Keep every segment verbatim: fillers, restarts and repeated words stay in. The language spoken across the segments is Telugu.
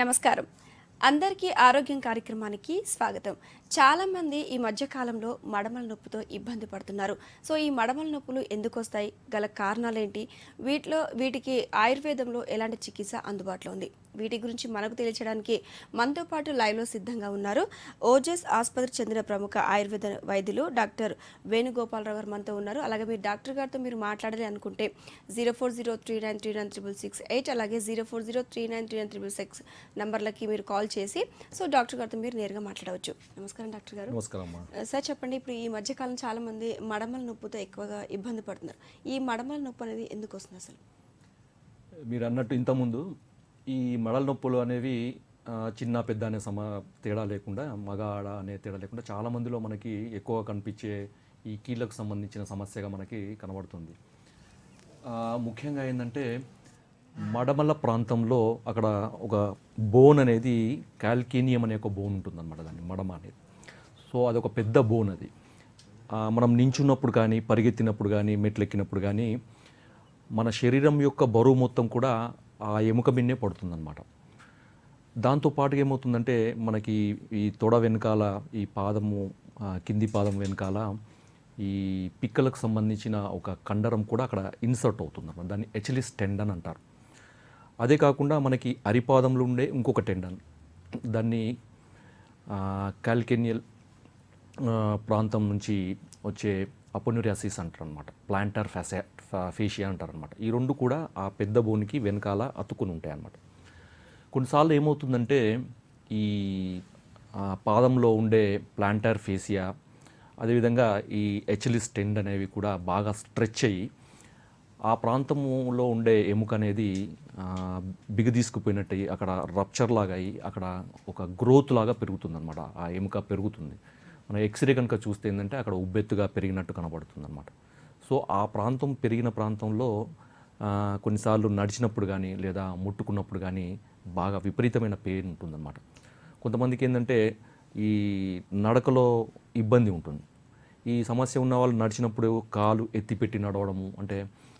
నమస్కారం. అందరికీ ఆరోగ్యం కార్యక్రమానికి స్వాగతం. చాలా మంది ఈ మధ్య కాలంలో మడమల నొప్పితో ఇబ్బంది పడుతున్నారు. సో ఈ మడమల నొప్పులు ఎందుకు వస్తాయి, గల కారణాలు ఏంటి, వీటిలో వీటికి ఆయుర్వేదంలో ఎలాంటి చికిత్స అందుబాటులో ఉంది, వీటి గురించి మనకు తెలియజేయడానికి మనతో పాటు లైవ్లో సిద్ధంగా ఉన్నారు ఓజస్ ఆసుపత్రికి చెందిన ప్రముఖ ఆయుర్వేద వైద్యులు డాక్టర్ వేణుగోపాల్ రావు గారు మనతో ఉన్నారు. అలాగే మీరు డాక్టర్ గారితో మీరు మాట్లాడాలి అనుకుంటే zero four zero three nine three nine triple six eight అలాగే zero four zero three nine three nine triple six నంబర్లకి మీరు కాల్ చేసి సో డాక్టర్ గారితో మీరు నేరుగా మాట్లాడవచ్చు. నమస్కారం డాక్టర్ గారు. నమస్కారం సార్, చెప్పండి, ఇప్పుడు ఈ మధ్యకాలం చాలా మంది మడమల నొప్పితో ఎక్కువగా ఇబ్బంది పడుతున్నారు. ఈ మడమల నొప్పి అనేది ఎందుకు వస్తుంది అసలు? మీరు అన్నట్టు ఇంతకుముందు ఈ మడల నొప్పులు అనేవి చిన్న పెద్ద అనే సమ తేడా లేకుండా మగ ఆడ అనే తేడా లేకుండా చాలా మందిలో మనకి ఎక్కువగా కనిపించే ఈ కీళ్ళకు సంబంధించిన సమస్యగా మనకి కనబడుతుంది. ముఖ్యంగా ఏంటంటే మడమల ప్రాంతంలో అక్కడ ఒక బోన్ అనేది కాల్కేనియం అనే ఒక బోన్ ఉంటుందన్నమాట, దాన్ని మడమ అనేది. సో అదొక పెద్ద బోన్. అది మనం నించున్నప్పుడు కానీ పరిగెత్తినప్పుడు కానీ మెట్లెక్కినప్పుడు కానీ మన శరీరం యొక్క బరువు మొత్తం కూడా ఆ ఎముక మిన్నే పడుతుందన్నమాట. దాంతోపాటు ఏమవుతుందంటే మనకి ఈ తొడ వెనకాల ఈ పాదము కింది పాదం వెనకాల ఈ పిక్కలకు సంబంధించిన ఒక కండరం కూడా అక్కడ ఇన్సర్ట్ అవుతుందన్నమాట. దాన్ని ఎచిలిస్ టెండన్ అంటారు. అదే కాకుండా మనకి అరిపాదంలో ఉండే ఇంకొక టెండన్, దాన్ని కాల్కేనియల్ ప్రాంతం నుంచి వచ్చే అపోన్యూరియాసిస్ అంటారు అనమాట, ప్లాంటర్ ఫాసే ఫేషియా అంటారు అనమాట. ఈ రెండు కూడా ఆ పెద్ద బోనికి వెనకాల అతుక్కుని ఉంటాయి అన్నమాట. కొన్నిసార్లు ఏమవుతుందంటే ఈ పాదంలో ఉండే ప్లాంటర్ ఫేషియా అదేవిధంగా ఈ ఎచిలిస్ టెండ్ అనేవి కూడా బాగా స్ట్రెచ్ అయ్యి ఆ ప్రాంతంలో ఉండే ఎముక అనేది బిగదీసుకుపోయినట్టు అక్కడ రప్చర్ లాగా అయ్యి అక్కడ ఒక గ్రోత్ లాగా పెరుగుతుంది అనమాట. ఆ ఎముక పెరుగుతుంది. మనం ఎక్స్రే కనుక చూస్తే ఏంటంటే అక్కడ ఉబ్బెత్తుగా పెరిగినట్టు కనబడుతుంది అనమాట. సో ఆ ప్రాంతం పెరిగిన ప్రాంతంలో కొన్నిసార్లు నడిచినప్పుడు కానీ లేదా ముట్టుకున్నప్పుడు కానీ బాగా విపరీతమైన పెయిన్ ఉంటుందన్నమాట. కొంతమందికి ఏంటంటే ఈ నడకలో ఇబ్బంది ఉంటుంది. ఈ సమస్య ఉన్న వాళ్ళు నడిచినప్పుడు కాలు ఎత్తిపెట్టి నడవడము, అంటే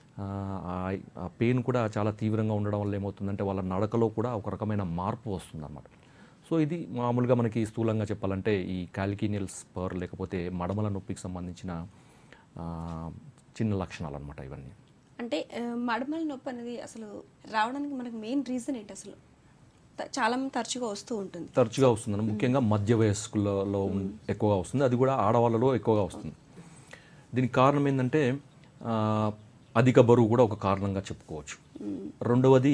ఆ పెయిన్ కూడా చాలా తీవ్రంగా ఉండడం వల్ల ఏమవుతుందంటే వాళ్ళ నడకలో కూడా ఒక రకమైన మార్పు వస్తుందన్నమాట. సో ఇది మామూలుగా మనకి స్థూలంగా చెప్పాలంటే ఈ కాల్కేనియల్ స్పర్ లేకపోతే మడమల నొప్పికి సంబంధించిన చిన్న లక్షణాలు అనమాట ఇవన్నీ. అంటే మడమల నొప్పి అనేది అసలు రావడానికి మనకి మెయిన్ రీజన్ ఏంటి? అసలు చాలా మంది తరచుగా వస్తూ ఉంటుంది తరచుగా వస్తుంది ముఖ్యంగా మధ్య వయస్కులలో ఎక్కువగా వస్తుంది. అది కూడా ఆడవాళ్ళలో ఎక్కువగా వస్తుంది. దీనికి కారణం ఏంటంటే అధిక బరువు కూడా ఒక కారణంగా చెప్పుకోవచ్చు. రెండవది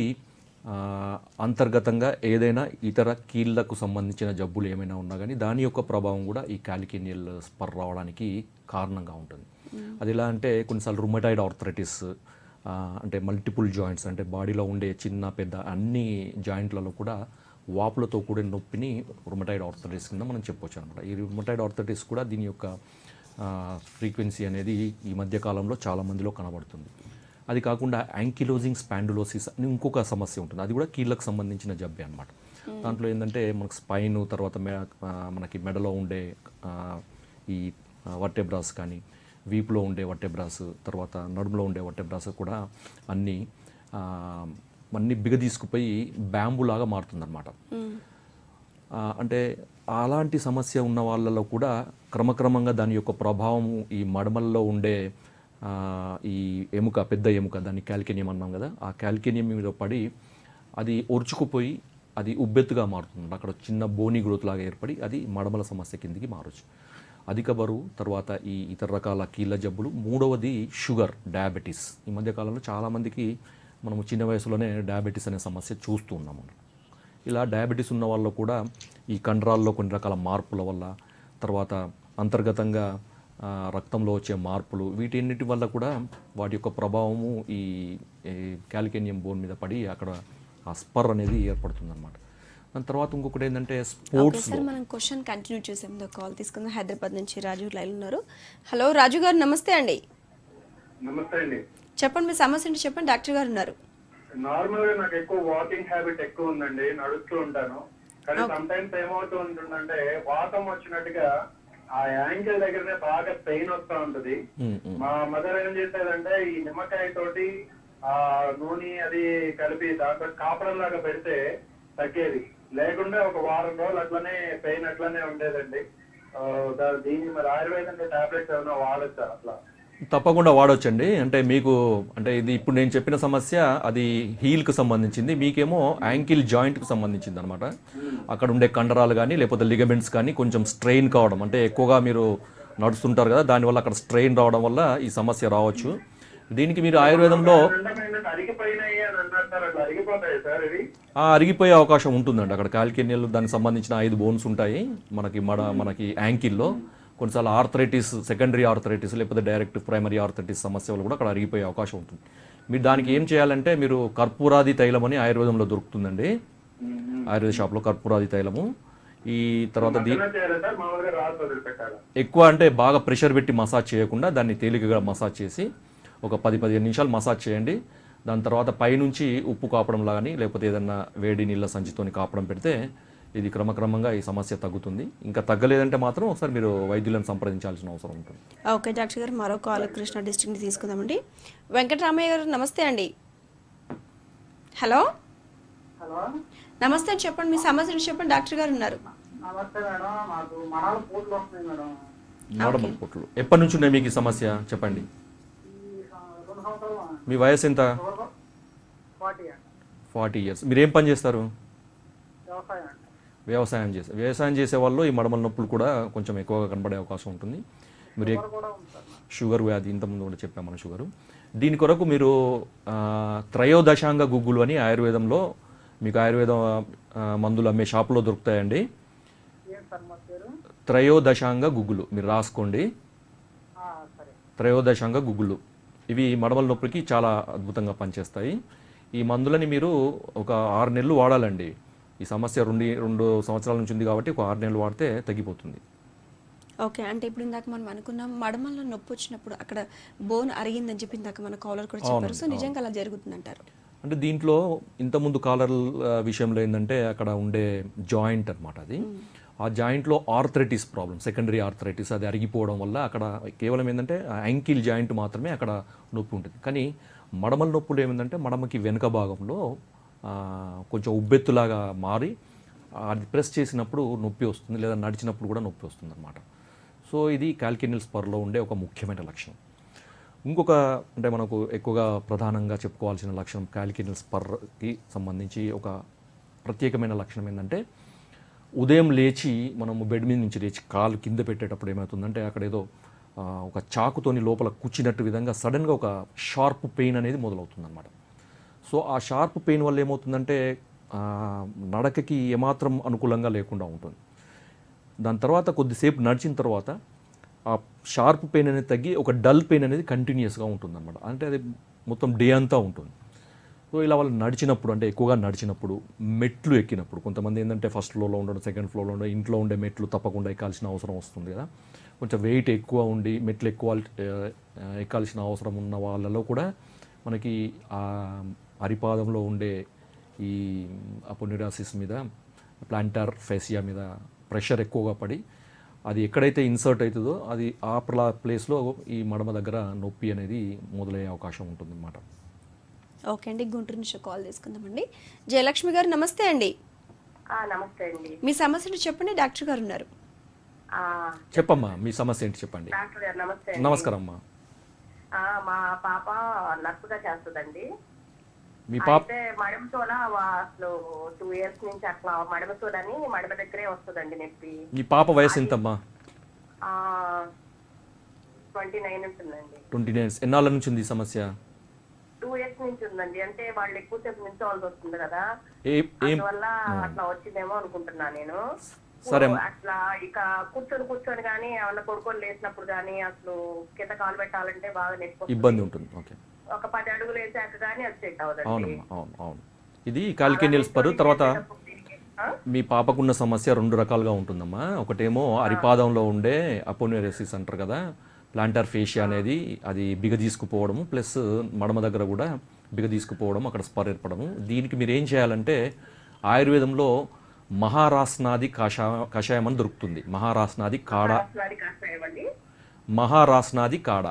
అంతర్గతంగా ఏదైనా ఇతర కీళ్ళకు సంబంధించిన జబ్బులు ఏమైనా ఉన్నా కానీ దాని యొక్క ప్రభావం కూడా ఈ కాల్కేనియల్ స్పర్ రావడానికి కారణంగా ఉంటుంది. అది ఎలా అంటే కొన్నిసార్లు రుమటాయిడ్ ఆర్థరైటిస్ అంటే మల్టిపుల్ జాయింట్స్, అంటే బాడీలో ఉండే చిన్న పెద్ద అన్ని జాయింట్లలో కూడా వాపులతో కూడిన నొప్పిని రుమటాయిడ్ ఆర్థరైటిస్ కింద మనం చెప్పవచ్చు అనమాట. ఈ రుమటాయిడ్ ఆర్థరైటిస్ కూడా దీని యొక్క ఫ్రీక్వెన్సీ అనేది ఈ మధ్య కాలంలో చాలామందిలో కనబడుతుంది. అది కాకుండా యాంకిలోజింగ్ స్పాండులోసిస్ అని ఇంకొక సమస్య ఉంటుంది. అది కూడా కీళ్ళకు సంబంధించిన జబ్బే అనమాట. దాంట్లో ఏంటంటే మనకు స్పైన్ తర్వాత మె మనకి మెడలో ఉండే ఈ వర్టెబ్రాస్ కానీ వీపులో ఉండే వర్టెబ్రాస్ తర్వాత నడుములో ఉండే వర్టెబ్రాస్ కూడా అన్నీ అన్నీ బిగదీసుకుపోయి బ్యాంబులాగా మారుతుందన్నమాట. అంటే అలాంటి సమస్య ఉన్న వాళ్ళలో కూడా క్రమక్రమంగా దాని యొక్క ప్రభావం ఈ మడమల్లో ఉండే ఈ ఎముక పెద్ద ఎముక దాన్ని కాల్కేనియం అన్నాం కదా, ఆ కాల్కేనియం మీద పడి అది ఒరుచుకుపోయి అది ఉబ్బెత్తుగా మారుతుంది. అక్కడ చిన్న బోని గ్రోత్ లాగా ఏర్పడి అది మడమల సమస్య కిందికి మారచ్చు. అధిక బరువు, తర్వాత ఈ ఇతర రకాల కీళ్ళ జబ్బులు, మూడవది షుగర్, డయాబెటీస్. ఈ మధ్యకాలంలో చాలామందికి మనము చిన్న వయసులోనే డయాబెటీస్ అనే సమస్య చూస్తూ ఉన్నాము. ఇలా డయాబెటీస్ ఉన్న వాళ్ళు కూడా ఈ కండరాల్లో కొన్ని రకాల మార్పుల వల్ల, తర్వాత అంతర్గతంగా రక్తంలో వచ్చే మార్పులు, వీటన్నిటి వల్ల కూడా వాటి యొక్క ప్రభావము ఈ కాల్కేనియం బోన్ మీద పడి అక్కడ ఆ స్పర్ అనేది ఏర్పడుతుంది అనమాట. దాని తర్వాత ఇంకొకటి ఏంటంటే స్పోర్ట్స్. మనం క్వశ్చన్ కంటిన్యూ చేసాం, కాల్ తీసుకుందాం. హైదరాబాద్ నుంచి రాజు లైవ్ ఉన్నారు. హలో రాజు గారు, నమస్తే అండి. నమస్తే అండి. చెప్పండి, మీ సమస్య ఏంటి చెప్పండి, డాక్టర్ గారు ఉన్నారు. నార్మల్ గా నాకు ఎక్కువ వాకింగ్ హ్యాబిట్ ఎక్కువ ఉందండి, నడుస్తూ ఉంటాను. కానీ సమ్ టైమ్స్ ఏమవుతూ ఉంటుందంటే వాతం వచ్చినట్టుగా ఆ యాంగిల్ దగ్గరనే బాగా పెయిన్ వస్తూ ఉంటది. మా మదర్ ఏం చేసేదంటే ఈ నిమ్మకాయ తోటి ఆ నూనె అది కలిపి దాంట్లో కాపడం లాగా పెడితే తగ్గేది. లేకుంటే ఒక వారం రోజులు అట్లనే పెయిన్ అట్లనే ఉండేదండి. ఆ, దా- దీన్ని మరి ఆయుర్వేదంలో టాబ్లెట్స్ ఏమైనా వాడచ్చా అట్లా? తప్పకుండా వాడొచ్చండి. అంటే మీకు అంటే ఇది ఇప్పుడు నేను చెప్పిన సమస్య అది హీల్కి సంబంధించింది, మీకేమో యాంకిల్ జాయింట్కి సంబంధించింది అనమాట. అక్కడ ఉండే కండరాలు కానీ లేకపోతే లిగమెంట్స్ కానీ కొంచెం స్ట్రెయిన్ కావడం, అంటే ఎక్కువగా మీరు నడుస్తుంటారు కదా, దానివల్ల అక్కడ స్ట్రెయిన్ రావడం వల్ల ఈ సమస్య రావచ్చు. దీనికి మీరు ఆయుర్వేదంలో అరిగిపోయినాయి అని అన్నారు సార్, అట్లా అరిగిపోతాయి సార్ ఇవి? ఆ, అరిగిపోయే అవకాశం ఉంటుందండి. అక్కడ కాల్కేనియల్ దానికి సంబంధించిన ఐదు బోన్స్ ఉంటాయి మనకి మడ మనకి యాంకిల్లో. కొన్నిసార్లు ఆర్థరైటిస్, సెకండరీ ఆర్థరైటిస్ లేకపోతే డైరెక్ట్ ప్రైమరీ ఆర్థరైటిస్ సమస్యలు కూడా అక్కడ అరిగిపోయే అవకాశం ఉంటుంది. మీరు దానికి ఏం చేయాలంటే మీరు కర్పూరాది తైలం అని ఆయుర్వేదంలో దొరుకుతుందండి, ఆయుర్వేద షాప్లో కర్పూరాది తైలము. ఈ తర్వాత దీ ఎక్కువ అంటే బాగా ప్రెషర్ పెట్టి మసాజ్ చేయకుండా దాన్ని తేలికగా మసాజ్ చేసి ఒక పది పదిహేను నిమిషాలు మసాజ్ చేయండి. దాని తర్వాత పైనుంచి ఉప్పు కాపడం కానీ లేకపోతే ఏదన్నా వేడి నీళ్ళ సంచితోని కాపడం పెడితే ఇది క్రమక్రమంగా ఈ సమస్య తగ్గుతుంది. ఇంకా తగ్గలేదంటే మాత్రం ఒకసారి మీరు వైద్యులను సంప్రదించాల్సిన అవసరం ఉంటుంది. ఓకే డాక్టర్ గారు, మరో కాల్ కృష్ణా డిస్ట్రిక్ట్ తీసుకుందామండి. వెంకటరామయ్య గారు నమస్తే అండి. హలో హలో నమస్తే, చెప్పండి మీ సమస్యను చెప్పండి, డాక్టర్ గారు ఉన్నారు. నమస్తే మేడం, మాకు మనాలు పూట్లు వస్తున్నాయి మేడం. మడమ పొట్లు ఎప్పటి నుంచి ఉన్నాయి మీకు ఈ సమస్య చెప్పండి? ఈ సం- రెండు సంవత్సరాలు మీ వయసు ఎంత? ఫార్టీ అండి. Forty years. మీరు ఏం పని చేస్తారు? వ్యవసాయం అండి. వ్యవసాయం చేసే వ్యవసాయం చేసే వాళ్ళు ఈ మడమల నొప్పులు కూడా కొంచెం ఎక్కువగా కనబడే అవకాశం ఉంటుంది. మీరు ఎక్- షుగర్ కూడా ఉంది సార్ నాకు. షుగర్ వ్యాధి ఇంతకుముందు కూడా చెప్పాం మనం షుగరు. దీని కొరకు మీరు ఆ, త్రయోదశాంగ గుగ్గులు అని ఆయుర్వేదంలో మీకు ఆయుర్వేద ఆ, మందులు అమ్మే షాపులో దొరుకుతాయండి. ఏం సార్ మా పేరు? త్రయోదశాంగ గుగ్గులు మీరు రాసుకోండి. ఆ, సరే. త్రయోదశాంగ గుగ్గులు ఇవి మడమల నొప్పికి చాలా అద్భుతంగా పనిచేస్తాయి. ఈ మందులని మీరు ఒక ఆరు నెలలు వాడాలండి. ఈ సమస్య రెండు రెండు సంవత్సరాల నుంచి ఉంది కాబట్టి ఒక ఆరు నెలలు వాడితే తగ్గిపోతుంది. ఓకే, అంటే ఇప్పుడు ఇందాక మనం అనుకున్నాం మడమల్లో నొప్పి వచ్చినప్పుడు అక్కడ బోన్ అరిగిందని చెప్పి ఇందాక మన కాలర్ కూడా చెప్పారు. సో నిజంగా అలా జరుగుతుందంటారు? అంటే దీంట్లో ఇంతకుముందు కాలర్ విషయంలో ఏంటంటే అక్కడ ఉండే జాయింట్ అనమాట అది. ఆ జాయింట్లో ఆర్థరైటిస్ ప్రాబ్లం, సెకండరీ ఆర్థరైటిస్, అది అరిగిపోవడం వల్ల అక్కడ కేవలం ఏంటంటే యాంకిల్ జాయింట్ మాత్రమే అక్కడ నొప్పి ఉంటుంది. కానీ మడమల నొప్పులు ఏమిందంటే మడమకి వెనుక భాగంలో ఆ, కొంచెం ఉబ్బెత్తులాగా మారి అది ప్రెస్ చేసినప్పుడు నొప్పి వస్తుంది, లేదా నడిచినప్పుడు కూడా నొప్పి వస్తుంది అనమాట. సో ఇది కాల్కేనియల్ స్పర్లో ఉండే ఒక ముఖ్యమైన లక్షణం. ఇంకొక అంటే మనకు ఎక్కువగా ప్రధానంగా చెప్పుకోవాల్సిన లక్షణం కాల్కేనియల్ స్పర్కి సంబంధించి ఒక ప్రత్యేకమైన లక్షణం ఏంటంటే ఉదయం లేచి మనము బెడ్ మీద నుంచి లేచి కాలు కింద పెట్టేటప్పుడు ఏమవుతుందంటే అక్కడ ఏదో ఆ, ఒక చాకుతోని లోపల కూర్చున్నట్టు విధంగా సడన్గా ఒక షార్ప్ పెయిన్ అనేది మొదలవుతుందన్నమాట. సో ఆ షార్ప్ పెయిన్ వల్ల ఏమవుతుందంటే ఆ, నడకకి ఏమాత్రం అనుకూలంగా లేకుండా ఉంటుంది. దాని తర్వాత కొద్దిసేపు నడిచిన తర్వాత ఆ షార్ప్ పెయిన్ అనేది తగ్గి ఒక డల్ పెయిన్ అనేది కంటిన్యూస్గా ఉంటుందన్నమాట. అంటే అది మొత్తం డే అంతా ఉంటుంది. సో ఇలా వాళ్ళు నడిచినప్పుడు, అంటే ఎక్కువగా నడిచినప్పుడు, మెట్లు ఎక్కినప్పుడు, కొంతమంది ఏంటంటే ఫస్ట్ ఫ్లోర్లో ఉండడం, సెకండ్ ఫ్లోర్లో ఉండడం, ఇంట్లో ఉండే మెట్లు తప్పకుండా ఎక్కాల్సిన అవసరం వస్తుంది కదా. కొంచెం వెయిట్ ఎక్కువ ఉండి మెట్లు ఎక్కువ ఎక్కాల్సిన అవసరం ఉన్న వాళ్ళలో కూడా మనకి ఆ అరిపాదంలో ఉండే ఈ అపోనిరాసిస్ మీద, ప్లాంటార్ ఫేసియా మీద ప్రెషర్ ఎక్కువగా పడి అది ఎక్కడైతే ఇన్సర్ట్ అవుతుందో అది ఆ ప్లా ప్లేస్లో ఈ మడమ దగ్గర నొప్పి అనేది మొదలయ్యే అవకాశం ఉంటుందన్నమాట. ఓకే అండి, గుంటూరు నుంచి కాల్ తీసుకుందామండి. జయలక్ష్మి గారు నమస్తే అండి. ఆ, నమస్తే అండి. మీ సమస్యను చెప్పండి, డాక్టర్ గారు ఉన్నారు. ఆ, చెప్పమ్మా మీ సమస్య ఏంటి చెప్పండి. డాక్టర్ గారు నమస్తే అండి. నమస్కారం అమ్మా. ఆ, మా పాప నర్సుగా చేస్తుందండి. మీ పాప అయితే మడమతోల అసలు టూ ఇయర్స్ నుంచి అట్లా మడమతోలని మడమ దగ్గరే వస్తుందండి నొప్పి. మీ పాప వయసు ఎంతమ్మా? ట్వంటీ నైన్ ఉంటుందండి. Twenty nine. ఎన్నాళ్ళ నుంచి ఉంది ఈ సమస్య? టూ ఇయర్స్ నుంచి ఉందండి. అంటే వాళ్ళు ఎక్కువసేపు నిల్చోవాల్సి వస్తుంది కదా, ఏ ఏం అందువల్ల అట్లా వచ్చిందేమో అనుకుంటున్నా నేను. సరే. అట్లా ఇక కూర్చొని కూర్చొని కానీ ఏమన్నా కొడుకొని లేచినప్పుడు కానీ అసలు కింద కాలు పెట్టాలంటే బాగా నొప్పి ఇబ్బంది ఉంటుంది. ఓకే, ఒక పది అడుగులు వేసాక కానీ అది సెట్ అవ్వదండి. అవునమ్మా, అవును అవును. ఇది కాల్కేనియల్ స్పర్. తర్వాత మీ పాపకున్న సమస్య రెండు రకాలుగా ఉంటుందమ్మా. ఒకటేమో అరిపాదంలో ఉండే అపోనియోసిస్ అంటారు కదా, ప్లాంటార్ ఫేషియా అనేది అది బిగదీసుకుపోవడము, ప్లస్ మడమ దగ్గర కూడా బిగదీసుకుపోవడం, అక్కడ స్పర్ ఏర్పడము. దీనికి మీరు ఏం చేయాలంటే ఆయుర్వేదంలో మహారాస్నాది కషా కషాయం అని దొరుకుతుంది. మహారాస్నాది కాడ, మహారాస్నాది కాడ,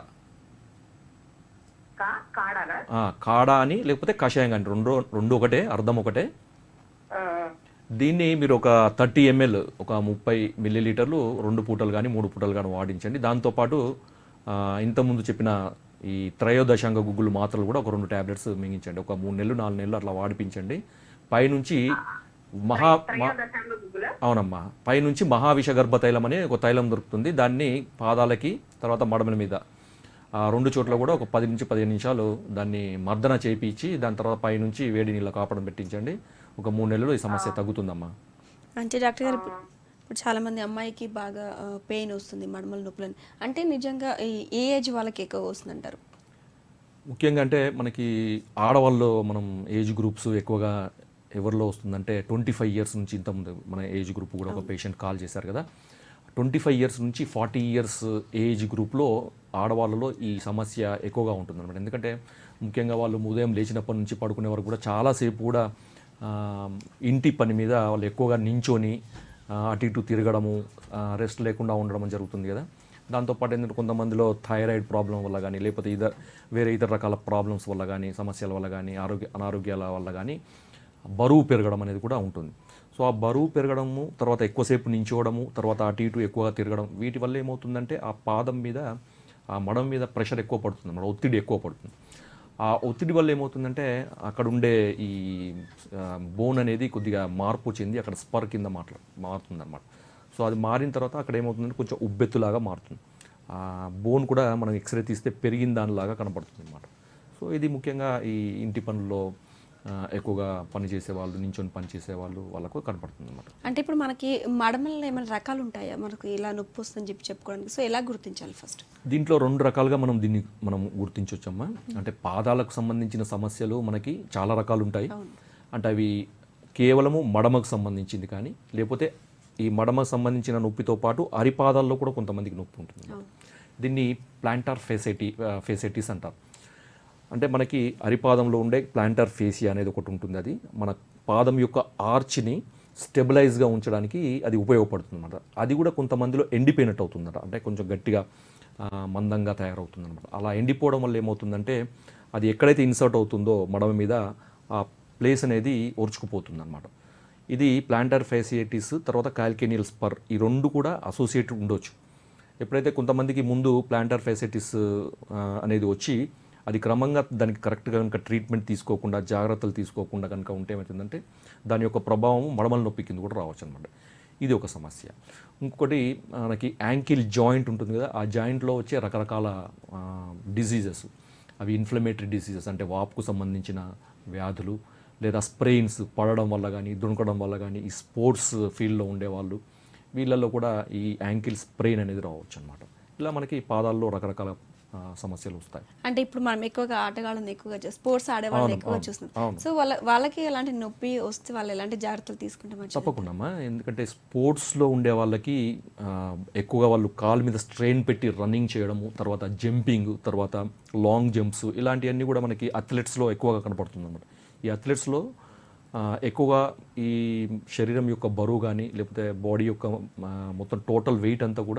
కాడ అని లేకపోతే కషాయం కానీ రెండు రెండు ఒకటే, అర్థం ఒకటే. దీన్ని మీరు ఒక థర్టీ ఎంఎల్ ఒక ముప్పై మిల్లీ లీటర్లు రెండు పూటలు కానీ మూడు పూటలు కానీ వాడించండి. దాంతోపాటు ఆ, ఇంతకుముందు చెప్పిన ఈ త్రయోదశాంగ గుగ్గులు మాత్రలు కూడా ఒక రెండు ట్యాబ్లెట్స్ మింగించండి. ఒక మూడు నెలలు నాలుగు నెలలు అట్లా వాడిపించండి. పైనుంచి మహా మ- త్రయోదశాంగ గుగ్గులా? అవునమ్మా, పైనుంచి మహావిషగర్భ తైలం అనే ఒక తైలం దొరుకుతుంది. దాన్ని పాదాలకి తర్వాత మడమల మీద ఆ రెండు చోట్ల కూడా ఒక పది నుంచి పదిహేను నిమిషాలు దాన్ని మర్దన చేయించి దాని తర్వాత పైనుంచి వేడి నీళ్ళ కాపడం పెట్టించండి. ఒక మూడు నెలలు ఈ సమస్య తగ్గుతుందమ్మా. అంటే డాక్టర్ గారు ఇప్పుడు ఇప్పుడు చాలా మంది అమ్మాయికి బాగా పెయిన్ వస్తుంది మడమల నొప్పులని, అంటే నిజంగా ఈ- ఏ ఏజ్ వాళ్ళకి ఎక్కువ వస్తుంది అంటారు? ముఖ్యంగా అంటే మనకి ఆడవాళ్ళు మనం ఏజ్ గ్రూప్స్ ఎక్కువగా ఎవరిలో వస్తుందంటే ట్వంటీ ఫైవ్ ఇయర్స్ నుంచి ఇంతకుముందు మన ఏజ్ గ్రూప్ కూడా ఒక పేషెంట్ కాల్ చేశారు కదా, ట్వంటీ ఫైవ్ ఇయర్స్ నుంచి ఫార్టీ ఇయర్స్ ఏజ్ గ్రూప్లో ఆడవాళ్ళలో ఈ సమస్య ఎక్కువగా ఉంటుంది అనమాట. ఎందుకంటే ముఖ్యంగా వాళ్ళు ఉదయం లేచినప్పటి నుంచి పడుకునే వరకు కూడా చాలాసేపు కూడా ఆ, ఇంటి పని మీద వాళ్ళు ఎక్కువగా నించొని ఆ, అటు ఇటు తిరగడము, రెస్ట్ లేకుండా ఉండడం జరుగుతుంది కదా. దాంతోపాటు ఏంటంటే కొంతమందిలో థైరాయిడ్ ప్రాబ్లం వల్ల కానీ లేకపోతే ఇతర వేరే ఇతర రకాల ప్రాబ్లమ్స్ వల్ల కానీ సమస్యల వల్ల కానీ ఆరోగ్య అనారోగ్యాల వల్ల కానీ బరువు పెరగడం అనేది కూడా ఉంటుంది. సో ఆ బరువు పెరగడము తర్వాత ఎక్కువసేపు నించోవడము తర్వాత అటు ఇటు ఎక్కువగా తిరగడం వీటి వల్ల ఏమవుతుందంటే ఆ పాదం మీద ఆ మడం మీద ప్రెషర్ ఎక్కువ పడుతుంది అన్నమాట, ఒత్తిడి ఎక్కువ పడుతుంది. ఆ ఒత్తిడి వల్ల ఏమవుతుందంటే అక్కడ ఉండే ఈ బోన్ అనేది కొద్దిగా మార్పు చెంది అక్కడ స్పర్ కింద మాట్లా మారుతుంది అనమాట. సో అది మారిన తర్వాత అక్కడ ఏమవుతుందంటే కొంచెం ఉబ్బెత్తులాగా మారుతుంది. ఆ బోన్ కూడా మనం ఎక్స్రే తీస్తే పెరిగిన దానిలాగా కనపడుతుంది అనమాట. సో ఇది ముఖ్యంగా ఈ ఇంటి పనుల్లో ఆ, ఎక్కువగా పని చేసేవాళ్ళు, నించొని పని చేసేవాళ్ళు వాళ్ళకు కనపడుతుంది అనమాట. అంటే ఇప్పుడు మనకి మడమల్లో ఏమైనా రకాలు ఉంటాయా మనకు ఇలా నొప్పి వస్తుందని చెప్పి చెప్పుకోవడానికి? సో ఎలా గుర్తించాలి ఫస్ట్? దీంట్లో రెండు రకాలుగా మనం దీన్ని మనం గుర్తించవచ్చమ్మా. అంటే పాదాలకు సంబంధించిన సమస్యలు మనకి చాలా రకాలు ఉంటాయి. అంటే అవి కేవలము మడమకు సంబంధించింది కానీ లేకపోతే ఈ మడమకు సంబంధించిన నొప్పితో పాటు అరిపాదాల్లో కూడా కొంతమందికి నొప్పి ఉంటుంది. దీన్ని ప్లాంటార్ ఫేసైటీ ఫేసైటిస్ అంటారు. అంటే మనకి అరిపాదంలో ఉండే ప్లాంటార్ ఫేసియా అనేది ఒకటి ఉంటుంది. అది మన పాదం యొక్క ఆర్చ్ని స్టెబిలైజ్గా ఉంచడానికి అది ఉపయోగపడుతుంది అనమాట. అది కూడా కొంతమందిలో ఎండిపోయినట్టు అవుతుందట, అంటే కొంచెం గట్టిగా ఆ, మందంగా తయారవుతుంది అనమాట. అలా ఎండిపోవడం వల్ల ఏమవుతుందంటే అది ఎక్కడైతే ఇన్సర్ట్ అవుతుందో మడమ మీద ఆ ప్లేస్ అనేది ఓర్చుకుపోతుంది అనమాట. ఇది ప్లాంటార్ ఫేసియటిస్ తర్వాత కాల్కేనియల్ స్పర్ ఈ రెండు కూడా అసోసియేటెడ్ ఉండొచ్చు. ఎప్పుడైతే కొంతమందికి ముందు ప్లాంటార్ ఫేసియటిస్ అనేది వచ్చి అది క్రమంగా దానికి కరెక్ట్గా కనుక ట్రీట్మెంట్ తీసుకోకుండా జాగ్రత్తలు తీసుకోకుండా కనుక ఉంటే ఏమవుతుందంటే దాని యొక్క ప్రభావం మడమల నొప్పి కింద కూడా రావచ్చు అనమాట. ఇది ఒక సమస్య. ఇంకొకటి మనకి యాంకిల్ జాయింట్ ఉంటుంది కదా, ఆ జాయింట్లో వచ్చే రకరకాల డిసీజెస్, అవి ఇన్ఫ్లమేటరీ డిసీజెస్ అంటే వాపుకు సంబంధించిన వ్యాధులు లేదా స్ప్రెయిన్స్ పడడం వల్ల కానీ దుణకడం వల్ల కానీ ఈ స్పోర్ట్స్ ఫీల్డ్లో ఉండేవాళ్ళు వీళ్ళల్లో కూడా ఈ యాంకిల్ స్ప్రెయిన్ అనేది రావచ్చు అనమాట. ఇలా మనకి పాదాల్లో రకరకాల ఆ, సమస్యలు వస్తాయి. అంటే ఇప్పుడు మనం ఎక్కువగా ఆటగాళ్ళని ఎక్కువగా చేస్తాం, స్పోర్ట్స్ ఆడేవాళ్ళని అవును, ఎక్కువగా అవును, చూస్తున్నాం. అవును. సో వాళ్ళ వాళ్ళకి ఎలాంటి నొప్పి వస్తే వాళ్ళు ఎలాంటి జాగ్రత్తలు తీసుకుంటే మంచిది? తప్పకుండా అమ్మా. ఎందుకంటే స్పోర్ట్స్లో ఉండే వాళ్ళకి ఆ, ఎక్కువగా వాళ్ళు కాలు మీద స్ట్రెయిన్ పెట్టి రన్నింగ్ చేయడము తర్వాత జంపింగ్ తర్వాత లాంగ్ జంప్స్ ఇలాంటివన్నీ కూడా మనకి అథ్లెట్స్లో ఎక్కువగా కనపడుతుంది అన్నమాట. ఈ అథ్లెట్స్లో ఆ, ఎక్కువగా ఈ శరీరం యొక్క బరువు కానీ లేకపోతే బాడీ యొక్క ఆ, మొత్తం టోటల్ వెయిట్ అంతా కూడా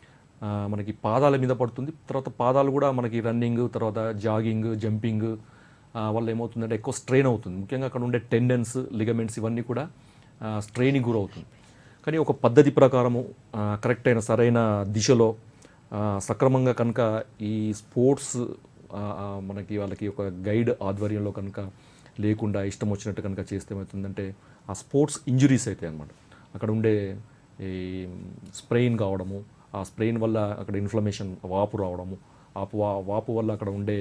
ఆ, మనకి పాదాల మీద పడుతుంది. తర్వాత పాదాలు కూడా మనకి రన్నింగ్ తర్వాత జాగింగ్ జంపింగ్ వల్ల ఏమవుతుందంటే ఎక్కువ స్ట్రెయిన్ అవుతుంది. ముఖ్యంగా అక్కడ ఉండే టెండన్స్ లిగమెంట్స్ ఇవన్నీ కూడా స్ట్రెయిన్కి గురవుతుంది. కానీ ఒక పద్ధతి ప్రకారము ఆ, కరెక్ట్ అయిన సరైన దిశలో ఆ, సక్రమంగా కనుక ఈ స్పోర్ట్స్ ఆ, ఆ, మనకి వాళ్ళకి ఒక గైడ్ ఆధ్వర్యంలో కనుక లేకుండా ఇష్టం వచ్చినట్టు కనుక చేస్తే ఏమవుతుందంటే ఆ స్పోర్ట్స్ ఇంజురీస్ అవుతాయి అన్నమాట. అక్కడ ఉండే ఈ స్ప్రెయిన్ కావడము, ఆ స్ప్రెయిన్ వల్ల అక్కడ ఇన్ఫ్లమేషన్ వాపు రావడము, ఆ వా వాపు వల్ల అక్కడ ఉండే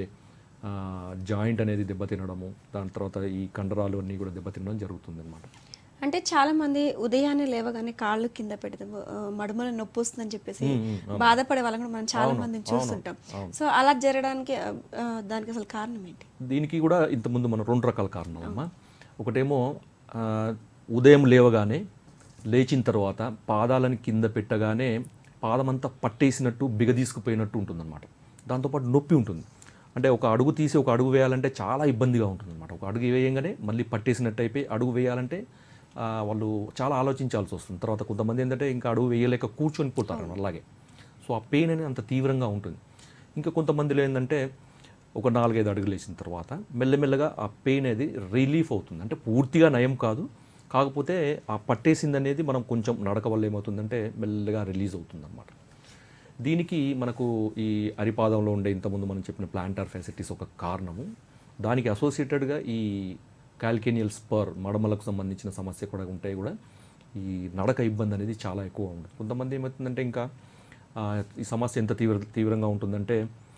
జాయింట్ అనేది దెబ్బతినడము, దాని తర్వాత ఈ కండరాలు అన్నీ కూడా దెబ్బతినడం జరుగుతుంది అనమాట. అంటే చాలా మంది ఉదయాన్నే లేవగానే కాళ్ళు కింద పెడతాం, మడుమల నొప్పి వస్తుందని చెప్పేసి బాధపడే వాళ్ళని కూడా మనం చాలా మందిని చూస్తుంటాం. సో అలా జరగడానికి ఆ, దానికి అసలు కారణం ఏంటి? దీనికి కూడా ఇంతకుముందు మనం రెండు రకాల కారణాలు అమ్మా. ఒకటేమో ఆ, ఉదయం లేవగానే లేచిన తర్వాత పాదాలను కింద పెట్టగానే పాదమంతా పట్టేసినట్టు బిగదీసుకుపోయినట్టు ఉంటుందన్నమాట. దాంతోపాటు నొప్పి ఉంటుంది. అంటే ఒక అడుగు తీసి ఒక అడుగు వేయాలంటే చాలా ఇబ్బందిగా ఉంటుందన్నమాట. ఒక అడుగు వేయంగానే మళ్ళీ పట్టేసినట్టు అయిపోయి అడుగు వేయాలంటే ఆ, వాళ్ళు చాలా ఆలోచించాల్సి వస్తుంది. తర్వాత కొంతమంది ఏంటంటే ఇంకా అడుగు వేయలేక కూర్చొని పోతారు అలాగే. సో ఆ పెయిన్ అనేది అంత తీవ్రంగా ఉంటుంది. ఇంకా కొంతమందిలో ఏంటంటే ఒక నాలుగైదు అడుగులు వేసిన తర్వాత మెల్లమెల్లగా ఆ పెయిన్ అనేది రిలీఫ్ అవుతుంది. అంటే పూర్తిగా నయం కాదు, కాకపోతే ఆ పట్టేసింది అనేది మనం కొంచెం నడక వల్ల ఏమవుతుందంటే మెల్లగా రిలీజ్ అవుతుంది అన్నమాట. దీనికి మనకు ఈ అరిపాదంలో ఉండే ఇంతకుముందు మనం చెప్పిన ప్లాంటార్ ఫెసిటిస్ ఒక కారణము. దానికి అసోసియేటెడ్గా ఈ క్యాల్కేనియల్ స్పర్ మడమలకు సంబంధించిన సమస్య కూడా ఉంటాయి. కూడా ఈ నడక ఇబ్బంది అనేది చాలా ఎక్కువ ఉంటుంది. కొంతమంది ఏమవుతుందంటే ఇంకా ఈ సమస్య ఎంత తీవ్ర తీవ్రంగా ఉంటుందంటే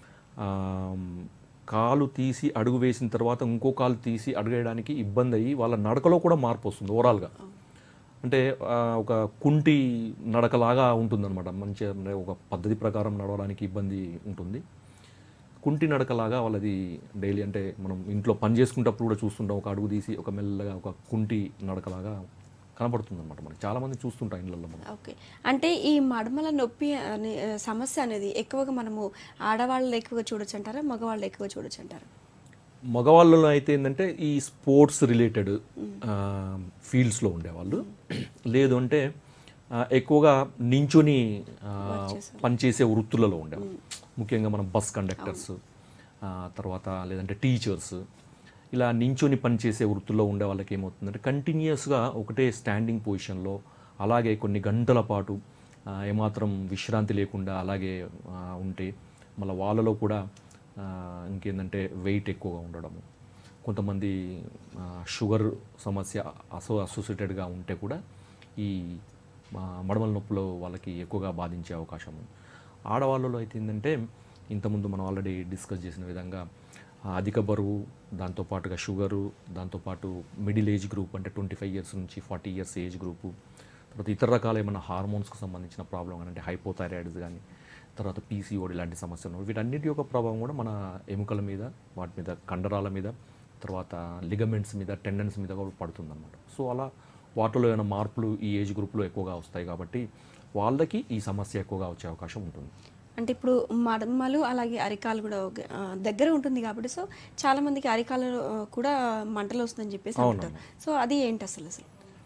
కాలు తీసి అడుగు వేసిన తర్వాత ఇంకో కాలు తీసి అడుగేయడానికి ఇబ్బంది అయ్యి వాళ్ళ నడకలో కూడా మార్పు వస్తుంది ఓవరాల్గా. అంటే ఒక కుంటి నడకలాగా ఉంటుందన్నమాట. మంచిగా ఒక పద్ధతి ప్రకారం నడవడానికి ఇబ్బంది ఉంటుంది. కుంటి నడకలాగా వాళ్ళది డైలీ అంటే మనం ఇంట్లో పని చేసుకునేటప్పుడు కూడా చూస్తుంటాం. ఒక అడుగు తీసి ఒక మెల్లగా ఒక కుంటి నడకలాగా కనబడుతుంది అనమాట. మనకి చాలామంది చూస్తుంటాం ఇళ్ళల్లో మనం. ఓకే, అంటే ఈ మడమల నొప్పి అనే సమస్య అనేది ఎక్కువగా మనము ఆడవాళ్ళు ఎక్కువగా చూడొచ్చు అంటారా, మగవాళ్ళు ఎక్కువ చూడొచ్చు అంటారా? మగవాళ్ళలో అయితే ఏంటంటే ఈ స్పోర్ట్స్ రిలేటెడ్ ఫీల్డ్స్లో ఉండేవాళ్ళు, లేదు అంటే ఎక్కువగా నించుని పనిచేసే వృత్తులలో ఉండేవాళ్ళు. ముఖ్యంగా మనం బస్ కండక్టర్స్, తర్వాత లేదంటే టీచర్స్, ఇలా నించుని పనిచేసే వృత్తుల్లో ఉండే వాళ్ళకి ఏమవుతుందంటే కంటిన్యూస్గా ఒకటే స్టాండింగ్ పొజిషన్లో అలాగే కొన్ని గంటల పాటు ఏమాత్రం విశ్రాంతి లేకుండా అలాగే ఉంటే మళ్ళీ వాళ్ళలో కూడా ఇంకేంటంటే వెయిట్ ఎక్కువగా ఉండడము, కొంతమంది షుగర్ సమస్య అసో అసోసియేటెడ్గా ఉంటే కూడా ఈ మడమల నొప్పులో వాళ్ళకి ఎక్కువగా బాధించే అవకాశం ఉంది. ఆడవాళ్ళలో అయితే ఏంటంటే ఇంతకుముందు మనం ఆల్రెడీ డిస్కస్ చేసిన విధంగా అధిక బరువు, దాంతోపాటుగా షుగరు, దాంతోపాటు మిడిల్ ఏజ్ గ్రూప్ అంటే ట్వంటీ ఫైవ్ ఇయర్స్ నుంచి ఫార్టీ ఇయర్స్ ఏజ్ గ్రూపు, తర్వాత ఇతర రకాల ఏమైనా హార్మోన్స్కి సంబంధించిన ప్రాబ్లం కానీ అంటే హైపోథైరాయిడ్స్ కానీ, తర్వాత పీసీఓడి లాంటి సమస్యలు, వీటన్నిటి యొక్క ప్రభావం కూడా మన ఎముకల మీద, వాటి మీద కండరాల మీద, తర్వాత లిగమెంట్స్ మీద, టెండన్స్ మీద కూడా పడుతుందన్నమాట. సో అలా వాటిలో ఏమైనా మార్పులు ఈ ఏజ్ గ్రూప్లో ఎక్కువగా వస్తాయి కాబట్టి వాళ్ళకి ఈ సమస్య ఎక్కువగా వచ్చే అవకాశం ఉంటుంది. అంటే ఇప్పుడు మడమలు అలాగే అరికాలు కూడా దగ్గర ఉంటుంది కాబట్టి సో చాలా మందికి అరికాలు కూడా మంటలు వస్తుందని చెప్పేసి అంటారు. సో అది ఏంటి అసలు అసలు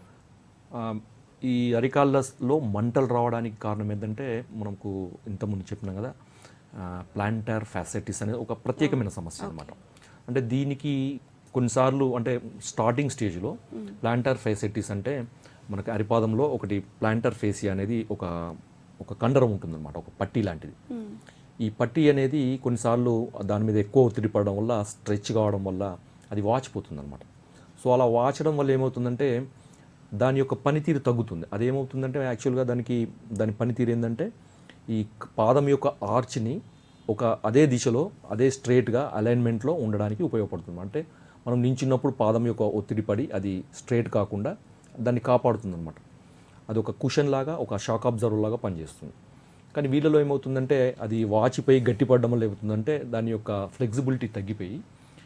ఈ అరికాళ్ళలో మంటలు రావడానికి కారణం ఏంటంటే మనకు ఇంతకుముందు చెప్పినాం కదా, ప్లాంటార్ ఫాసెటిస్ అనేది ఒక ప్రత్యేకమైన సమస్య అనమాట. అంటే దీనికి కొన్నిసార్లు అంటే స్టార్టింగ్ స్టేజ్లో ప్లాంటార్ ఫాసెటిస్ అంటే మనకి అరిపాదంలో ఒకటి ప్లాంటార్ ఫేసియా అనేది ఒక ఒక కండరం ఉంటుందన్నమాట, ఒక పట్టీ లాంటిది. ఈ పట్టీ అనేది కొన్నిసార్లు దాని మీద ఎక్కువ ఒత్తిడి పడడం వల్ల, స్ట్రెచ్ కావడం వల్ల అది వాచిపోతుంది అనమాట. సో అలా వాచడం వల్ల ఏమవుతుందంటే దాని యొక్క పనితీరు తగ్గుతుంది. అదేమవుతుందంటే యాక్చువల్గా దానికి దాని పనితీరు ఏంటంటే ఈ పాదం యొక్క ఆర్చ్ని ఒక అదే దిశలో అదే స్ట్రేట్గా అలైన్మెంట్లో ఉండడానికి ఉపయోగపడుతుంది. అంటే మనం నించున్నప్పుడు పాదం యొక్క ఒత్తిడి పడి అది స్ట్రేట్ కాకుండా దాన్ని కాపాడుతుంది అనమాట. అది ఒక కుషన్ లాగా, ఒక షాక్ అబ్జర్వర్ లాగా పనిచేస్తుంది. కానీ వీళ్ళలో ఏమవుతుందంటే అది వాచిపోయి గట్టిపడడం వల్ల ఏమవుతుందంటే దాని యొక్క ఫ్లెక్సిబిలిటీ తగ్గిపోయి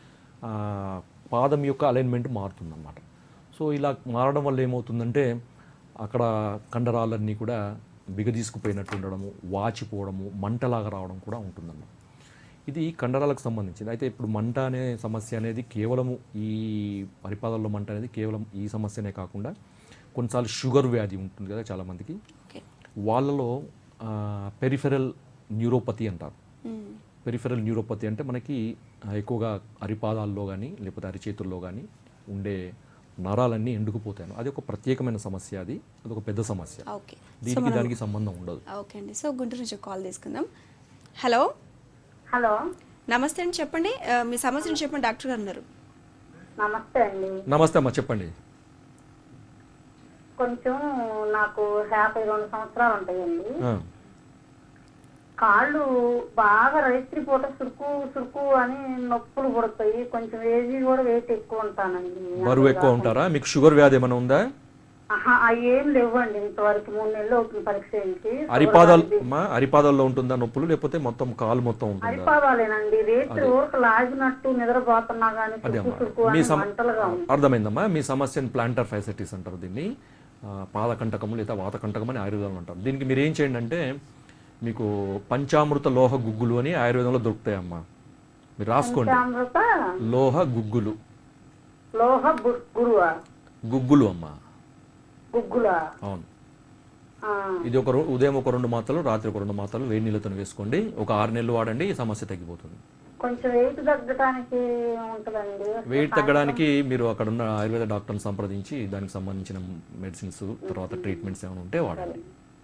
పాదం యొక్క అలైన్మెంట్ మారుతుందన్నమాట. సో ఇలా మారడం వల్ల ఏమవుతుందంటే అక్కడ కండరాలన్నీ కూడా బిగదీసుకుపోయినట్టు ఉండడము, వాచిపోవడము, మంటలాగా రావడం కూడా ఉంటుందన్నమాట. ఇది కండరాలకు సంబంధించింది. అయితే ఇప్పుడు మంట అనే సమస్య అనేది కేవలము ఈ అరిపాదాల్లో మంట అనేది కేవలం ఈ సమస్యనే కాకుండా కొన్నిసార్లు షుగర్ వ్యాధి ఉంటుంది కదా చాలామందికి, వాళ్ళలో పెరిఫెరల్ న్యూరోపతి అంటారు. పెరిఫెరల్ న్యూరోపతి అంటే మనకి ఎక్కువగా అరిపాదాల్లో కానీ లేకపోతే అరిచేతుల్లో కానీ ఉండే నరాలన్నీ ఎండుకుపోతాయి. అది ఒక ప్రత్యేకమైన సమస్య, అది అది ఒక పెద్ద సమస్య, దీనికి దానికి సంబంధం ఉండదు. ఓకే అండి. సో గుంటూరు నుంచి కాల్ తీసుకుందాం. హలో హలో నమస్తే అండి, చెప్పండి మీ సమస్యను చెప్పండి, డాక్టర్ గారు ఉన్నారు. నమస్తే అండి. నమస్తే అమ్మా, చెప్పండి. కొంచెం నాకు యాభై రెండు సంవత్సరాలు ఉంటాయండి. కాళ్ళు బాగా రైత్రి పూట సురుకు సురుకు అని నొప్పులు పుడతాయి. కొంచెం ఏజీ కూడా వెయిట్ ఎక్కువ ఉంటానండి. బరువు ఎక్కువ ఉంటారా? మీకు షుగర్ వ్యాధి ఏమైనా ఉందా? అవి ఏం లేవండి, ఇంతవరకు మూడు నెలలు అవుతుంది పరీక్ష చేయించి. అరిపాదాలు అరిపాదాల్లో ఉంటుందా నొప్పులు, లేకపోతే మొత్తం కాలు మొత్తం ఉంటుందా? అరిపాదాలేనండి. రేత్రి ఊరికి లాగినట్టు నిద్రపోతున్నా కానీ సురుకు సురుకు అని మంటలుగా ఉంది. అర్థమైందమ్మా. మీ సమస్యను ప్లాంటార్ ఫాసెటిస్ అంటారు. దీన్ని పాదకంటకము లేదా వాతకంటకం అని ఆయుర్వేదంలో అంటారు. దీనికి మీరు ఏం చేయండి అంటే మీకు పంచామృత లోహ గుగ్గులు అని ఆయుర్వేదంలో దొరుకుతాయమ్మా, మీరు రాసుకోండి. లోహ గుగ్గులు, లోహ గుగ్గులు అమ్మా, గుగ్గులా? అవును. ఇది ఒక ఉదయం ఒక రెండు మాత్రలు, రాత్రి ఒక రెండు మాత్రలు వేడి నీళ్ళతో వేసుకోండి. ఒక ఆరు నెలలు వాడండి, ఈ సమస్య తగ్గిపోతుంది. కొంచెం వెయిట్ తగ్గడానికి ఉంటుందండి. వెయిట్ తగ్గడానికి మీరు అక్కడ ఉన్న ఆయుర్వేద డాక్టర్ని సంప్రదించి దానికి సంబంధించిన మెడిసిన్స్ తర్వాత ట్రీట్మెంట్స్ ఏమైనా ఉంటే వాడండి.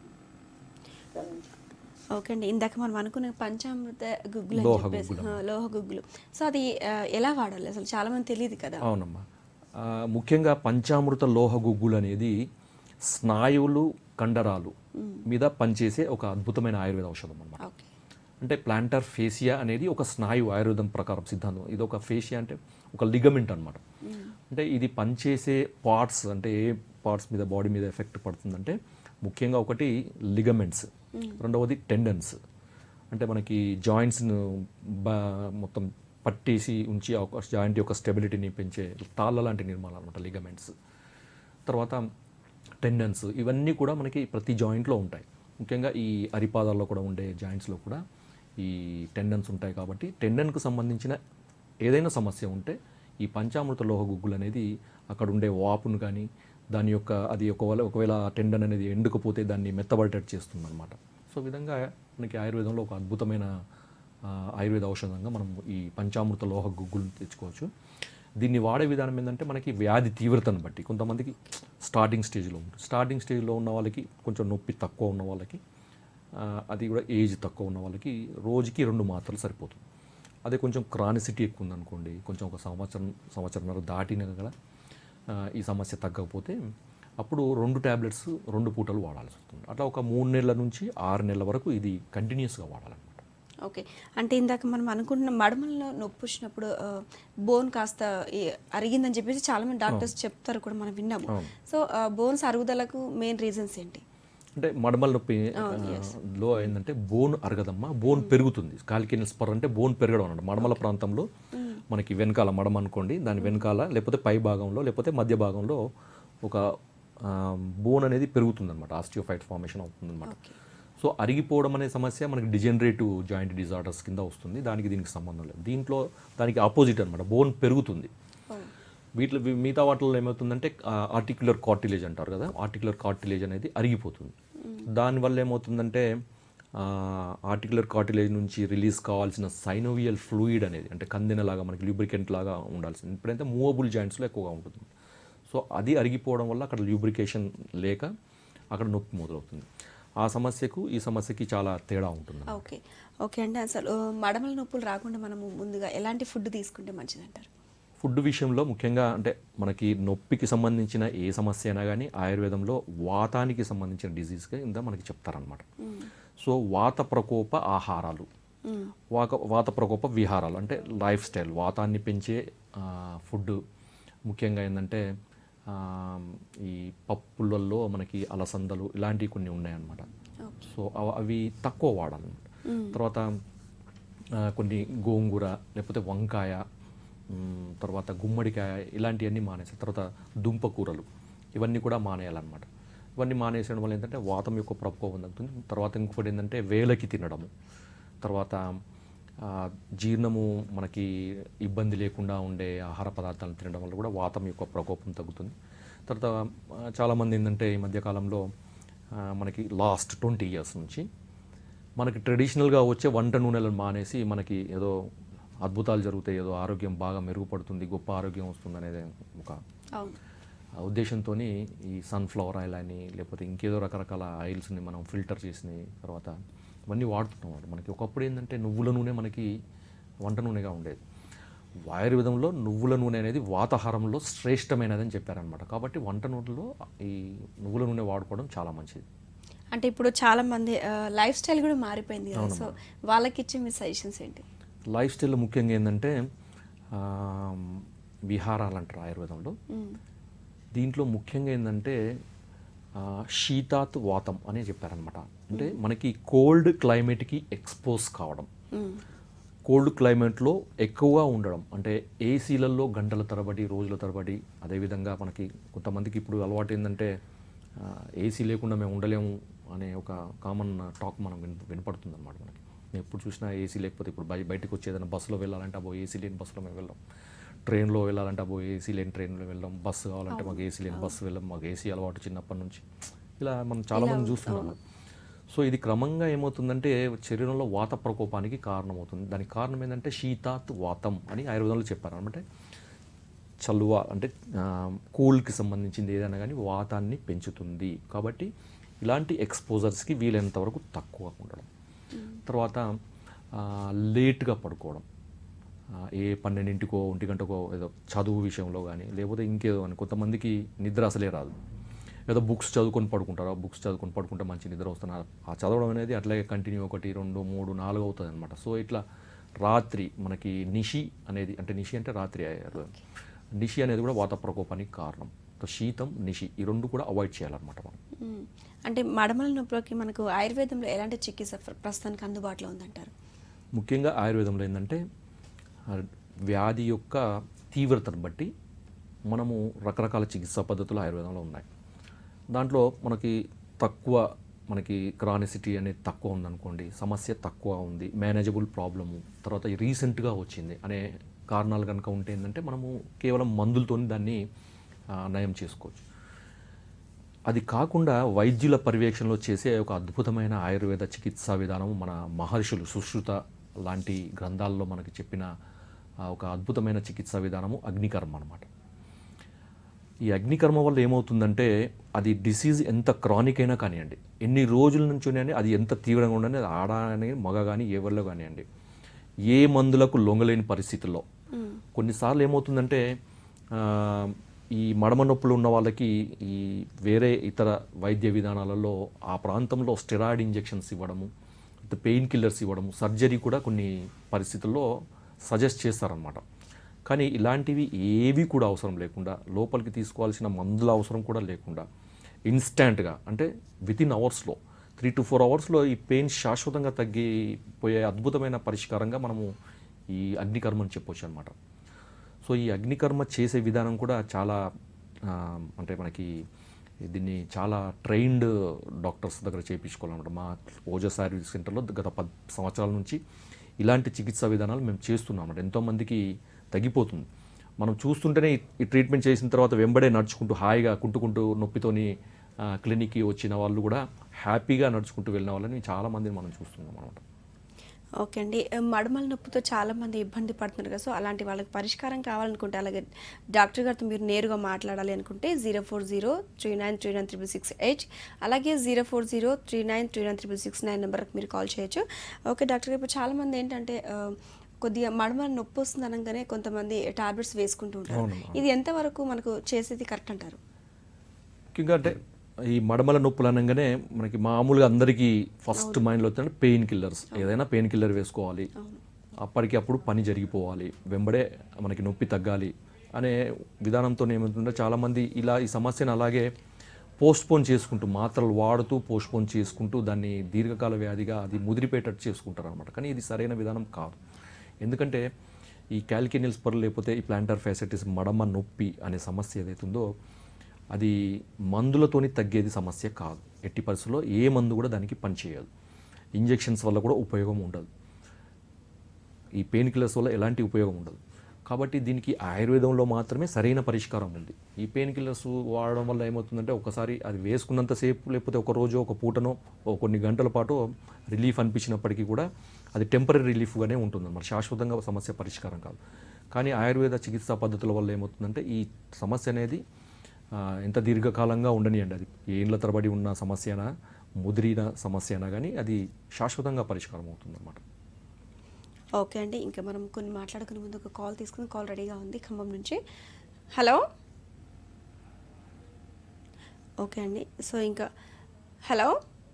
ఓకే అండి, ఇందాక మనం అనుకున్న పంచామృత గుగ్గులు అని లోహ చెప్పేసి, గుగ్గులు. ఆ, లోహ గుగ్గులు. సో అది ఆ, ఎలా వాడాలి అసలు చాలా మంది తెలియదు కదా. అవునమ్మా. ఆ, ముఖ్యంగా పంచామృత లోహ గుగ్గులు అనేది స్నాయువులు కండరాలు మీద పనిచేసే ఒక అద్భుతమైన ఆయుర్వేద ఔషధం అన్నమాట. ఓకే. అంటే ప్లాంటర్ ఫేసియా అనేది ఒక స్నాయువు ఆయుర్వేదం ప్రకారం సిద్ధాంతం. ఇది ఒక ఫేసియా అంటే ఒక లిగమెంట్ అనమాట. అంటే ఇది పనిచేసే పార్ట్స్ అంటే ఏ పార్ట్స్ మీద బాడీ మీద ఎఫెక్ట్ పడుతుందంటే ముఖ్యంగా ఒకటి లిగమెంట్స్, రెండవది టెండన్స్ అంటే మనకి జాయింట్స్ను బా మొత్తం పట్టేసి ఉంచి ఒక జాయింట్ యొక్క స్టెబిలిటీని పెంచే తాళ్ళ లాంటి నిర్మాణాలు అనమాట లిగమెంట్స్. తర్వాత టెండన్స్ ఇవన్నీ కూడా మనకి ప్రతి జాయింట్లో ఉంటాయి. ముఖ్యంగా ఈ అరిపాదాల్లో కూడా ఉండే జాయింట్స్లో కూడా ఈ టెండన్స్ ఉంటాయి. కాబట్టి టెండన్కు సంబంధించిన ఏదైనా సమస్య ఉంటే ఈ పంచామృత లోహ గుగ్గులు అనేది అక్కడ ఉండే వాపును కానీ దాని యొక్క అది ఒకవేళ ఒకవేళ టెండన్ అనేది ఎండుకపోతే దాన్ని మెత్తబడేటట్టు చేస్తుంది అనమాట. సో ఈ విధంగా మనకి ఆయుర్వేదంలో ఒక అద్భుతమైన ఆ, ఆయుర్వేద ఔషధంగా మనం ఈ పంచామృత లోహ గుగ్గులను తెచ్చుకోవచ్చు. దీన్ని వాడే విధానం ఏంటంటే మనకి వ్యాధి తీవ్రతను బట్టి కొంతమందికి స్టార్టింగ్ స్టేజ్లో ఉంటుంది. స్టార్టింగ్ స్టేజ్లో ఉన్న వాళ్ళకి కొంచెం నొప్పి తక్కువ ఉన్న వాళ్ళకి ఆ, అది కూడా ఏజ్ తక్కువ ఉన్న వాళ్ళకి రోజుకి రెండు మాత్రలు సరిపోతుంది. అదే కొంచెం క్రానిసిటీ ఎక్కువ ఉందనుకోండి, కొంచెం ఒక సంవత్సరం సంవత్సరంన్నర దాటిన కదా ఈ సమస్య తగ్గకపోతే అప్పుడు రెండు ట్యాబ్లెట్స్ రెండు పూటలు వాడాల్సి వస్తుంది. అట్లా ఒక మూడు నెలల నుంచి ఆరు నెలల వరకు ఇది కంటిన్యూస్గా వాడాలన్నమాట. ఓకే. అంటే ఇందాక మనం అనుకుంటున్న మడమల్లో నొప్పి వచ్చినప్పుడు బోన్ కాస్త ఈ అరిగిందని చెప్పేసి చాలా మంది డాక్టర్స్ చెప్తారు కూడా, మనం విన్నాము. సో బోన్స్ అరుగుదలకు మెయిన్ రీజన్స్ ఏంటి? అంటే మడమల నొప్పి లో ఏంటంటే బోన్ అరగదమ్మా, బోన్ పెరుగుతుంది. కాలికేనియల్ స్పర్ అంటే బోన్ పెరగడం అన్నమాట. మడమల ప్రాంతంలో మనకి వెనకాల మడమ అనుకోండి, దాని వెనకాల లేకపోతే పై భాగంలో లేకపోతే మధ్య భాగంలో ఒక బోన్ అనేది పెరుగుతుంది అనమాట. ఆస్టియోఫైట్ ఫార్మేషన్ అవుతుంది అనమాట. సో అరిగిపోవడం అనే సమస్య మనకి డిజనరేటివ్ జాయింట్ డిజార్డర్స్ కింద వస్తుంది. దానికి దీనికి సంబంధం లేదు. దీంట్లో దానికి ఆపోజిట్ అనమాట, బోన్ పెరుగుతుంది. వీటిలో మిగతా వాటిల్లో ఏమవుతుందంటే ఆర్టిక్యులర్ కార్టిలేజ్ అంటారు కదా, ఆర్టిక్యులర్ కార్టిలేజ్ అనేది అరిగిపోతుంది. దానివల్ల ఏమవుతుందంటే ఆర్టిక్యులర్ కార్టిలేజ్ నుంచి రిలీజ్ కావాల్సిన సైనోవియల్ ఫ్లూయిడ్ అనేది అంటే కందెనలాగా మనకి ల్యూబ్రికెంట్ లాగా ఉండాల్సింది ఇప్పుడైతే మూవబుల్ జాయింట్స్లో ఎక్కువగా ఉంటుంది. సో అది అరిగిపోవడం వల్ల అక్కడ ల్యూబ్రికేషన్ లేక అక్కడ నొప్పి మొదలవుతుంది. ఆ సమస్యకు ఈ సమస్యకి చాలా తేడా ఉంటుంది. ఓకే ఓకే అండి. అసలు మడమల నొప్పులు రాకుండా మనము ముందుగా ఎలాంటి ఫుడ్ తీసుకుంటే మంచిదంటారు? ఫుడ్ విషయంలో ముఖ్యంగా అంటే మనకి నొప్పికి సంబంధించిన ఏ సమస్య అయినా కానీ ఆయుర్వేదంలో వాతానికి సంబంధించిన డిజీజ్గా ఇంత మనకి చెప్తారనమాట. సో వాత ప్రకోప ఆహారాలు, వాత వాత ప్రకోప విహారాలు అంటే లైఫ్ స్టైల్, వాతాన్ని పెంచే ఫుడ్ ముఖ్యంగా ఏంటంటే ఈ పప్పులలో మనకి అలసందలు ఇలాంటివి కొన్ని ఉన్నాయన్నమాట. సో అవి తక్కువ వాడాలన్నమాట. తర్వాత కొన్ని గోంగూర లేకపోతే వంకాయ, తర్వాత గుమ్మడికాయ ఇలాంటివన్నీ మానేసాయి. తర్వాత దుంప కూరలు ఇవన్నీ కూడా మానేయాలన్నమాట. ఇవన్నీ మానేసడం వల్ల ఏంటంటే వాతం యొక్క ప్రభావం తగ్గుతుంది. తర్వాత ఇంకొకటి ఏంటంటే వేలకి తినడము, తర్వాత జీర్ణము మనకి ఇబ్బంది లేకుండా ఉండే ఆహార పదార్థాలను తినడం వల్ల కూడా వాతం యొక్క ప్రకోపం తగ్గుతుంది. తర్వాత చాలామంది ఏంటంటే ఈ మధ్యకాలంలో మనకి లాస్ట్ ట్వంటీ ఇయర్స్ నుంచి మనకి ట్రెడిషనల్గా వచ్చే వంట నూనెలను మానేసి మనకి ఏదో అద్భుతాలు జరుగుతాయి, ఏదో ఆరోగ్యం బాగా మెరుగుపడుతుంది, గొప్ప ఆరోగ్యం వస్తుంది అనేది ఒక ఉద్దేశంతో ఈ సన్ఫ్లవర్ ఆయిల్ అని లేకపోతే ఇంకేదో రకరకాల ఆయిల్స్ని మనం ఫిల్టర్ చేసిన తర్వాత ఇవన్నీ వాడుతున్నాం. మనకి ఒకప్పుడు ఏంటంటే నువ్వుల నూనె మనకి వంట నూనెగా ఉండేది. ఆయుర్వేదంలో నువ్వుల నూనె అనేది వాతాహారంలో శ్రేష్టమైనదని చెప్పారనమాట. కాబట్టి వంట నూనెలో ఈ నువ్వుల నూనె వాడుకోవడం చాలా మంచిది. అంటే ఇప్పుడు చాలా మంది లైఫ్ స్టైల్ కూడా మారిపోయింది కదా, సో వాళ్ళకి ఇచ్చే మీ సజెషన్స్ ఏంటి? లైఫ్ స్టైల్లో ముఖ్యంగా ఏంటంటే విహారాలు అంటారు ఆయుర్వేదంలో. దీంట్లో ముఖ్యంగా ఏంటంటే శీతాత్ వాతం అనే చెప్పారనమాట. అంటే మనకి కోల్డ్ క్లైమేట్కి ఎక్స్పోజ్ కావడం, కోల్డ్ క్లైమేట్లో ఎక్కువగా ఉండడం, అంటే ఏసీలలో గంటల తరబడి రోజుల తరబడి. అదేవిధంగా మనకి కొంతమందికి ఇప్పుడు అలవాటు ఏంటంటే ఏసీ లేకుండా మేము ఉండలేము అనే ఒక కామన్ టాక్ మనం విన్ వినపడుతుంది అనమాట. మనకి ఎప్పుడు చూసినా ఏసీ లేకపోతే ఇప్పుడు బయ బయటకు వచ్చి ఏదైనా బస్సులో వెళ్ళాలంటే అబ్బో ఏసీ లేని బస్సులో మేము వెళ్ళాం, ట్రైన్లో వెళ్ళాలంటే అబ్బో ఏసీ లేని ట్రైన్లో వెళ్ళాం, బస్సు కావాలంటే మాకు ఏసీ లేని బస్సు వెళ్ళాం, మాకు ఏసీ అలవాటు చిన్నప్పటి నుంచి. ఇలా మనం చాలామంది చూస్తున్నాము. సో ఇది క్రమంగా ఏమవుతుందంటే శరీరంలో వాత ప్రకోపానికి కారణమవుతుంది. దానికి కారణం ఏంటంటే శీతాత్ వాతం అని ఆయుర్వేదంలో చెప్పారు. అనమాట చలువ అంటే కూల్కి సంబంధించింది ఏదైనా కానీ వాతాన్ని పెంచుతుంది. కాబట్టి ఇలాంటి ఎక్స్పోజర్స్కి వీలైనంత వరకు తక్కువ ఉండడం. తర్వాత లేట్గా పడుకోవడం, ఏ పన్నెండింటికో ఒంటి గంటకో ఏదో చదువు విషయంలో కానీ లేకపోతే ఇంకేదో అని కొంతమందికి నిద్ర అసలే రాదు. ఏదో బుక్స్ చదువుకొని పడుకుంటారు. ఆ బుక్స్ చదువుకొని పడుకుంటే మంచి నిద్ర వస్తున్నారు. ఆ చదవడం అనేది అట్లాగే కంటిన్యూ ఒకటి రెండు మూడు నాలుగు అవుతుంది అనమాట. సో ఇట్లా రాత్రి మనకి నిషి అనేది అంటే నిషి అంటే రాత్రి అయ్యారు. నిషి అనేది కూడా వాత ప్రకోపానికి కారణం. శీతం నిషి ఈ రెండు కూడా అవాయిడ్ చేయాలన్నమాట మనం. అంటే మడమల నొప్పికి మనకు ఆయుర్వేదంలో ఎలాంటి చికిత్స ప్రస్తుతానికి అందుబాటులో ఉందంటారు? ముఖ్యంగా ఆయుర్వేదంలో ఏంటంటే వ్యాధి యొక్క తీవ్రతను బట్టి మనము రకరకాల చికిత్సా పద్ధతులు ఆయుర్వేదంలో ఉన్నాయి. దాంట్లో మనకి తక్కువ మనకి క్రానిసిటీ అనేది తక్కువ ఉందనుకోండి, సమస్య తక్కువ ఉంది, మేనేజబుల్ ప్రాబ్లము, తర్వాత రీసెంట్గా వచ్చింది అనే కారణాలు కనుక ఉంటే ఏంటంటే మనము కేవలం మందులతో దాన్ని నయం చేసుకోవచ్చు. అది కాకుండా వైద్యుల పర్యవేక్షణలో చేసే ఒక అద్భుతమైన ఆయుర్వేద చికిత్సా విధానం మన మహర్షులు సుశ్రుత లాంటి గ్రంథాల్లో మనకి చెప్పిన ఒక అద్భుతమైన చికిత్సా విధానము అగ్నికర్మ అన్నమాట. ఈ అగ్నికర్మ వల్ల ఏమవుతుందంటే అది డిసీజ్ ఎంత క్రానిక్ అయినా కానివ్వండి, ఎన్ని రోజుల నుంచి ఉన్నాయండి, అది ఎంత తీవ్రంగా ఉండని, అది ఆడ కానీ మగ కానీ ఎవరిలో కానివ్వండి, ఏ మందులకు లొంగలేని పరిస్థితుల్లో కొన్నిసార్లు ఏమవుతుందంటే ఈ మడమ నొప్పులు ఉన్న వాళ్ళకి ఈ వేరే ఇతర వైద్య విధానాలలో ఆ ప్రాంతంలో స్టెరాయిడ్ ఇంజెక్షన్స్ ఇవ్వడము, పెయిన్ కిల్లర్స్ ఇవ్వడము, సర్జరీ కూడా కొన్ని పరిస్థితుల్లో సజెస్ట్ చేస్తారనమాట. కానీ ఇలాంటివి ఏవి కూడా అవసరం లేకుండా, లోపలికి తీసుకోవాల్సిన మందుల అవసరం కూడా లేకుండా ఇన్స్టాంట్గా అంటే విత్ ఇన్ అవర్స్లో త్రీ టు ఫోర్ అవర్స్లో ఈ పెయిన్ శాశ్వతంగా తగ్గిపోయే అద్భుతమైన పరిష్కారంగా మనము ఈ అగ్నికర్మని చెప్పొచ్చు అనమాట. సో ఈ అగ్నికర్మ చేసే విధానం కూడా చాలా అంటే మనకి దీన్ని చాలా ట్రైన్డ్ డాక్టర్స్ దగ్గర చేయించుకోవాలన్నమాట. మా ఓజస్ ఆయుర్వేదిక్ సెంటర్లో గత పది సంవత్సరాల నుంచి ఇలాంటి చికిత్సా విధానాలు మేము చేస్తున్నాం అన్నమాట. ఎంతోమందికి తగ్గిపోతుంది. మనం చూస్తుంటేనే ఈ ట్రీట్మెంట్ చేసిన తర్వాత వెంబడే నడుచుకుంటూ హాయిగా కుంటుకుంటూ నొప్పితోని క్లినిక్కి వచ్చిన వాళ్ళు కూడా హ్యాపీగా నడుచుకుంటూ వెళ్ళిన వాళ్ళని చాలామందిని మనం చూస్తున్నాం అనమాట. ఓకే అండి, మడమల నొప్పితో చాలామంది ఇబ్బంది పడుతున్నారు కదా, సో అలాంటి వాళ్ళకి పరిష్కారం కావాలనుకుంటే అలాగే డాక్టర్ గారితో మీరు నేరుగా మాట్లాడాలి అనుకుంటే zero four zero three nine three nine triple six eight అలాగే zero four zero three nine three nine triple six nine నెంబర్కి మీరు కాల్ చేయొచ్చు. ఓకే డాక్టర్ గారు, ఇప్పుడు చాలామంది ఏంటంటే కొద్దిగా మడమల నొప్పి వస్తుంది అనగానే కొంతమంది టాబ్లెట్స్ వేసుకుంటూ ఉంటారు. ఇది ఎంతవరకు మనకు చేసేది కరెక్ట్ అంటారు? ముఖ్యంగా అంటే ఈ మడమల నొప్పులు అనగానే మనకి మామూలుగా అందరికీ ఫస్ట్ మైండ్లో వస్తుంటే పెయిన్ కిల్లర్స్, ఏదైనా పెయిన్ కిల్లర్ వేసుకోవాలి, అప్పటికి అప్పుడు పని జరిగిపోవాలి, వెంబడే మనకి నొప్పి తగ్గాలి అనే విధానంతో ఏమవుతుందో చాలామంది ఇలా ఈ సమస్యను అలాగే పోస్ట్పోన్ చేసుకుంటూ మాత్రలు వాడుతూ పోస్ట్పోన్ చేసుకుంటూ దాన్ని దీర్ఘకాల వ్యాధిగా అది ముదిరిపోయేటట్టు చేసుకుంటారు అనమాట. కానీ ఇది సరైన విధానం కాదు. ఎందుకంటే ఈ క్యాల్కినియల్ స్పర్ లేకపోతే ఈ ప్లాంటర్ ఫ్యాసిటిస్ మడమ నొప్పి అనే సమస్య ఏదైతుందో అది మందులతోని తగ్గేది సమస్య కాదు. ఎట్టి పరిస్థితుల్లో ఏ మందు కూడా దానికి పనిచేయదు. ఇంజెక్షన్స్ వల్ల కూడా ఉపయోగం ఉండదు. ఈ పెయిన్ కిల్లర్స్ వల్ల ఎలాంటి ఉపయోగం ఉండదు. కాబట్టి దీనికి ఆయుర్వేదంలో మాత్రమే సరైన పరిష్కారం ఉంది. ఈ పెయిన్ కిల్లర్స్ వాడడం వల్ల ఏమవుతుందంటే ఒకసారి అది వేసుకున్నంతసేపు లేకపోతే ఒక రోజు ఒక పూటనో కొన్ని గంటల పాటు రిలీఫ్ అనిపించినప్పటికీ కూడా అది టెంపరీ రిలీఫ్గానే ఉంటుంది అన్నమాట. శాశ్వతంగా సమస్య పరిష్కారం కాదు. కానీ ఆయుర్వేద చికిత్సా పద్ధతుల వల్ల ఏమవుతుందంటే ఈ సమస్య అనేది ఎంత దీర్ఘకాలంగా ఉండనియండి, అది ఏళ్ళ తరబడి ఉన్న సమస్యనా ముదిరిన సమస్యనా కానీ అది శాశ్వతంగా పరిష్కారం అవుతుంది అన్నమాట. ఓకే అండి, ఇంకా మనం కొన్ని మాట్లాడుకునే ముందు ఒక కాల్ తీసుకుని కాల్ రెడీగా ఉంది ఖమ్మం నుంచి. హలో. ఓకే అండి, సో ఇంకా హలో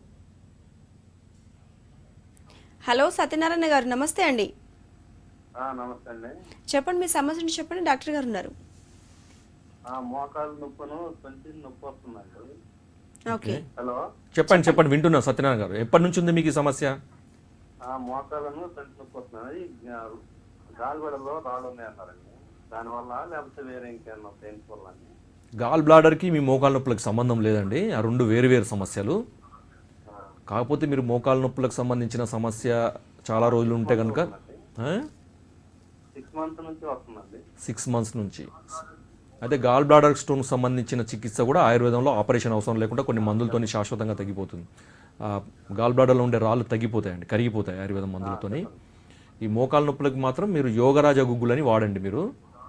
హలో సత్యనారాయణ గారు నమస్తే అండి. నమస్తే అండి, చెప్పండి మీ సమస్యను చెప్పండి, డాక్టర్ గారు ఉన్నారు. మోకాలు నొప్పును కొంచెం నొప్పి వస్తుందండి. ఓకే, హలో చెప్పండి చెప్పండి వింటున్నా సత్యనారాయణ గారు. ఎప్పటి నుంచి ఉంది మీకు ఈ సమస్య? మోకాలను కొంచెం నొప్పి వస్తున్నాయి, గాలిగోడలో రాళ్ళు ఉన్నాయన్నారండి, దానివల్ల లేకపోతే వేరే ఇంకేమన్నా పెయిన్స్ వల్ల? గాల్ బ్లాడర్కి మీ మోకాలు నొప్పులకు సంబంధం లేదండి, ఆ రెండు వేరు వేరు సమస్యలు. కాకపోతే మీరు మోకాలు నొప్పులకు సంబంధించిన సమస్య చాలా రోజులు ఉంటే కనుక సిక్స్ మంత్స్ నుంచి వస్తుందండి. సిక్స్ మంత్స్ నుంచి అయితే గాల్ బ్లాడర్ స్టోన్కి సంబంధించిన చికిత్స కూడా ఆయుర్వేదంలో ఆపరేషన్ అవసరం లేకుండా కొన్ని మందులతోని శాశ్వతంగా తగ్గిపోతుంది. గాల్ బ్లాడర్లో ఉండే రాళ్ళు తగ్గిపోతాయండి, కరిగిపోతాయి ఆయుర్వేదం మందులతోని. ఈ మోకాల నొప్పులకు మాత్రం మీరు యోగరాజ గుగ్గులని వాడండి. మీరు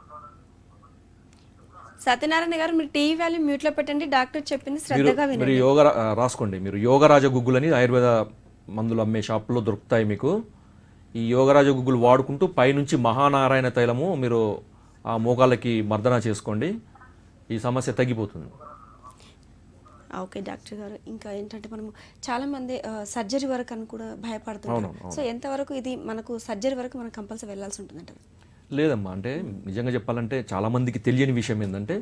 సత్యనారాయణ గారు మీరు టీవీ వాల్యూ మ్యూట్లో పెట్టండి, డాక్టర్ చెప్పింది మీరు శ్రద్ధగా మీరు వినండి. యోగ రాసుకోండి. మీరు యోగరాజ గుగ్గులని ఆయుర్వేద మందులు అమ్మే షాపులో దొరుకుతాయి మీకు. ఈ యోగరాజ గుగ్గులు వాడుకుంటూ పైనుంచి మహానారాయణ తైలము మీరు ఆ మోకాళ్ళకి మర్దన చేసుకోండి, ఈ సమస్య తగ్గిపోతుంది. ఓకే డాక్టర్ గారు, ఇంకా ఏంటంటే మనం చాలా మంది సర్జరీ వరకు అని కూడా భయపడుతున్నారు. సో ఎంతవరకు ఇది మనకు సర్జరీ వరకు మనం కంపల్సరీ వెళ్ళాల్సి ఉంటుందంటారు? లేదమ్మా, అంటే నిజంగా చెప్పాలంటే చాలామందికి తెలియని విషయం ఏంటంటే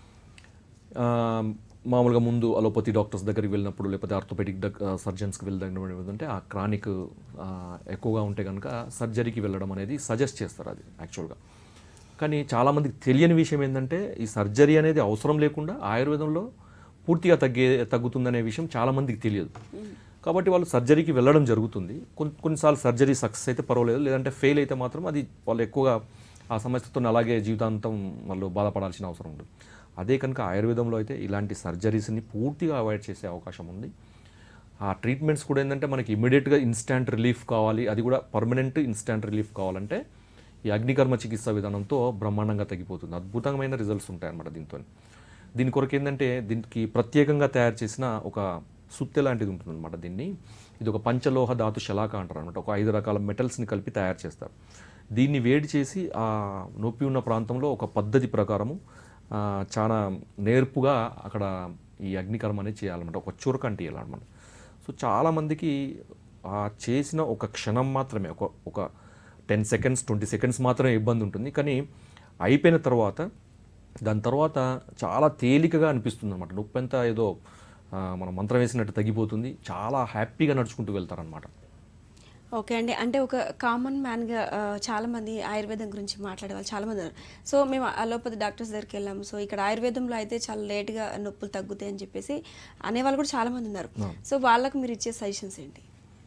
మామూలుగా ముందు అలోపతి డాక్టర్స్ దగ్గరికి వెళ్ళినప్పుడు లేకపోతే ఆర్థోపెడిక్ సర్జన్స్కి వెళ్ళినప్పుడు ఏంటంటే ఆ క్రానిక్ ఎక్కువగా ఉంటే కనుక సర్జరీకి వెళ్ళడం అనేది సజెస్ట్ చేస్తారు అది యాక్చువల్గా. కానీ చాలామందికి తెలియని విషయం ఏంటంటే ఈ సర్జరీ అనేది అవసరం లేకుండా ఆయుర్వేదంలో పూర్తిగా తగ్గే తగ్గుతుందనే విషయం చాలామందికి తెలియదు. కాబట్టి వాళ్ళు సర్జరీకి వెళ్ళడం జరుగుతుంది. కొన్ని కొన్నిసార్లు సర్జరీ సక్సెస్ అయితే పర్వాలేదు, లేదంటే ఫెయిల్ అయితే మాత్రం అది వాళ్ళు ఎక్కువగా ఆ సమస్యతో అలాగే జీవితాంతం వాళ్ళు బాధపడాల్సిన అవసరం ఉంటుంది. అదే కనుక ఆయుర్వేదంలో అయితే ఇలాంటి సర్జరీస్ని పూర్తిగా అవాయిడ్ చేసే అవకాశం ఉంది. ఆ ట్రీట్మెంట్స్ కూడా ఏంటంటే మనకి ఇమీడియట్గా ఇన్స్టాంట్ రిలీఫ్ కావాలి, అది కూడా పర్మనెంట్ ఇన్స్టాంట్ రిలీఫ్ కావాలంటే ఈ అగ్నికర్మ చికిత్స విధానంతో బ్రహ్మాండంగా తగ్గిపోతుంది. అద్భుతమైన రిజల్ట్స్ ఉంటాయన్నమాట దీంతో. దీని కొరకు ఏంటంటే దీనికి ప్రత్యేకంగా తయారు చేసిన ఒక సుత్తె లాంటిది ఉంటుందన్నమాట. దీన్ని ఇది ఒక పంచలోహ ధాతు శలాక అంటారు అనమాట. ఒక ఐదు రకాల మెటల్స్ని కలిపి తయారు చేస్తారు. దీన్ని వేడి చేసి ఆ నొప్పి ఉన్న ప్రాంతంలో ఒక పద్ధతి ప్రకారము చాలా నేర్పుగా అక్కడ ఈ అగ్నికర్మ అనేది చేయాలన్నమాట, ఒక చురకంటి చేయాలన్నమాట. సో చాలామందికి ఆ చేసిన ఒక క్షణం మాత్రమే, ఒక ఒక టెన్ సెకండ్స్ ట్వంటీ సెకండ్స్ మాత్రమే ఇబ్బంది ఉంటుంది. కానీ అయిపోయిన తర్వాత దాని తర్వాత చాలా తేలికగా అనిపిస్తుంది అనమాట. నొప్పి అంతా ఏదో మనం మంత్రం వేసినట్టు తగ్గిపోతుంది, చాలా హ్యాపీగా నడుచుకుంటూ వెళ్తారనమాట. ఓకే అండి, అంటే ఒక కామన్ మ్యాన్గా చాలామంది ఆయుర్వేదం గురించి మాట్లాడేవాళ్ళు చాలామంది ఉన్నారు. సో మేము అలోపతి డాక్టర్స్ దగ్గరికి వెళ్ళాము, సో ఇక్కడ ఆయుర్వేదంలో అయితే చాలా లేట్గా నొప్పులు తగ్గుతాయి అని చెప్పేసి అనేవాళ్ళు కూడా చాలామంది ఉన్నారు. సో వాళ్ళకు మీరు ఇచ్చే సజెషన్స్ ఏంటి?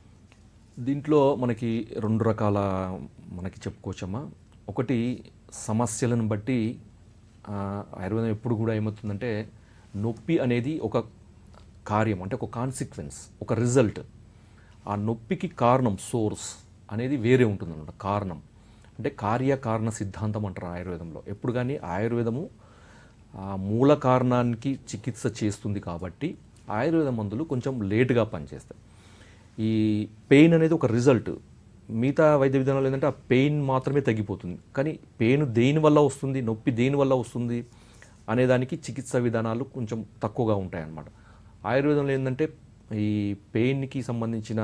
దీంట్లో మనకి రెండు రకాల మనకి చెప్పుకోవచ్చమ్మా. ఒకటి సమస్యలను బట్టి ఆయుర్వేదం ఎప్పుడు కూడా ఏమవుతుందంటే నొప్పి అనేది ఒక కార్యం, అంటే ఒక కాన్సిక్వెన్స్, ఒక రిజల్ట్. ఆ నొప్పికి కారణం సోర్స్ అనేది వేరే ఉంటుందన్నమాట. కారణం అంటే కార్యకారణ సిద్ధాంతం అంటారు ఆయుర్వేదంలో. ఎప్పుడు కానీ ఆయుర్వేదము ఆ మూల కారణానికి చికిత్స చేస్తుంది కాబట్టి ఆయుర్వేద మందులు కొంచెం లేటుగా పనిచేస్తాయి. ఈ పెయిన్ అనేది ఒక రిజల్ట్. మిగతా వైద్య విధానాలు ఏంటంటే ఆ పెయిన్ మాత్రమే తగ్గిపోతుంది, కానీ పెయిన్ దేని వల్ల వస్తుంది, నొప్పి దేని వల్ల వస్తుంది అనేదానికి చికిత్సా విధానాలు కొంచెం తక్కువగా ఉంటాయన్నమాట. ఆయుర్వేదంలో ఏంటంటే ఈ పెయిన్కి సంబంధించిన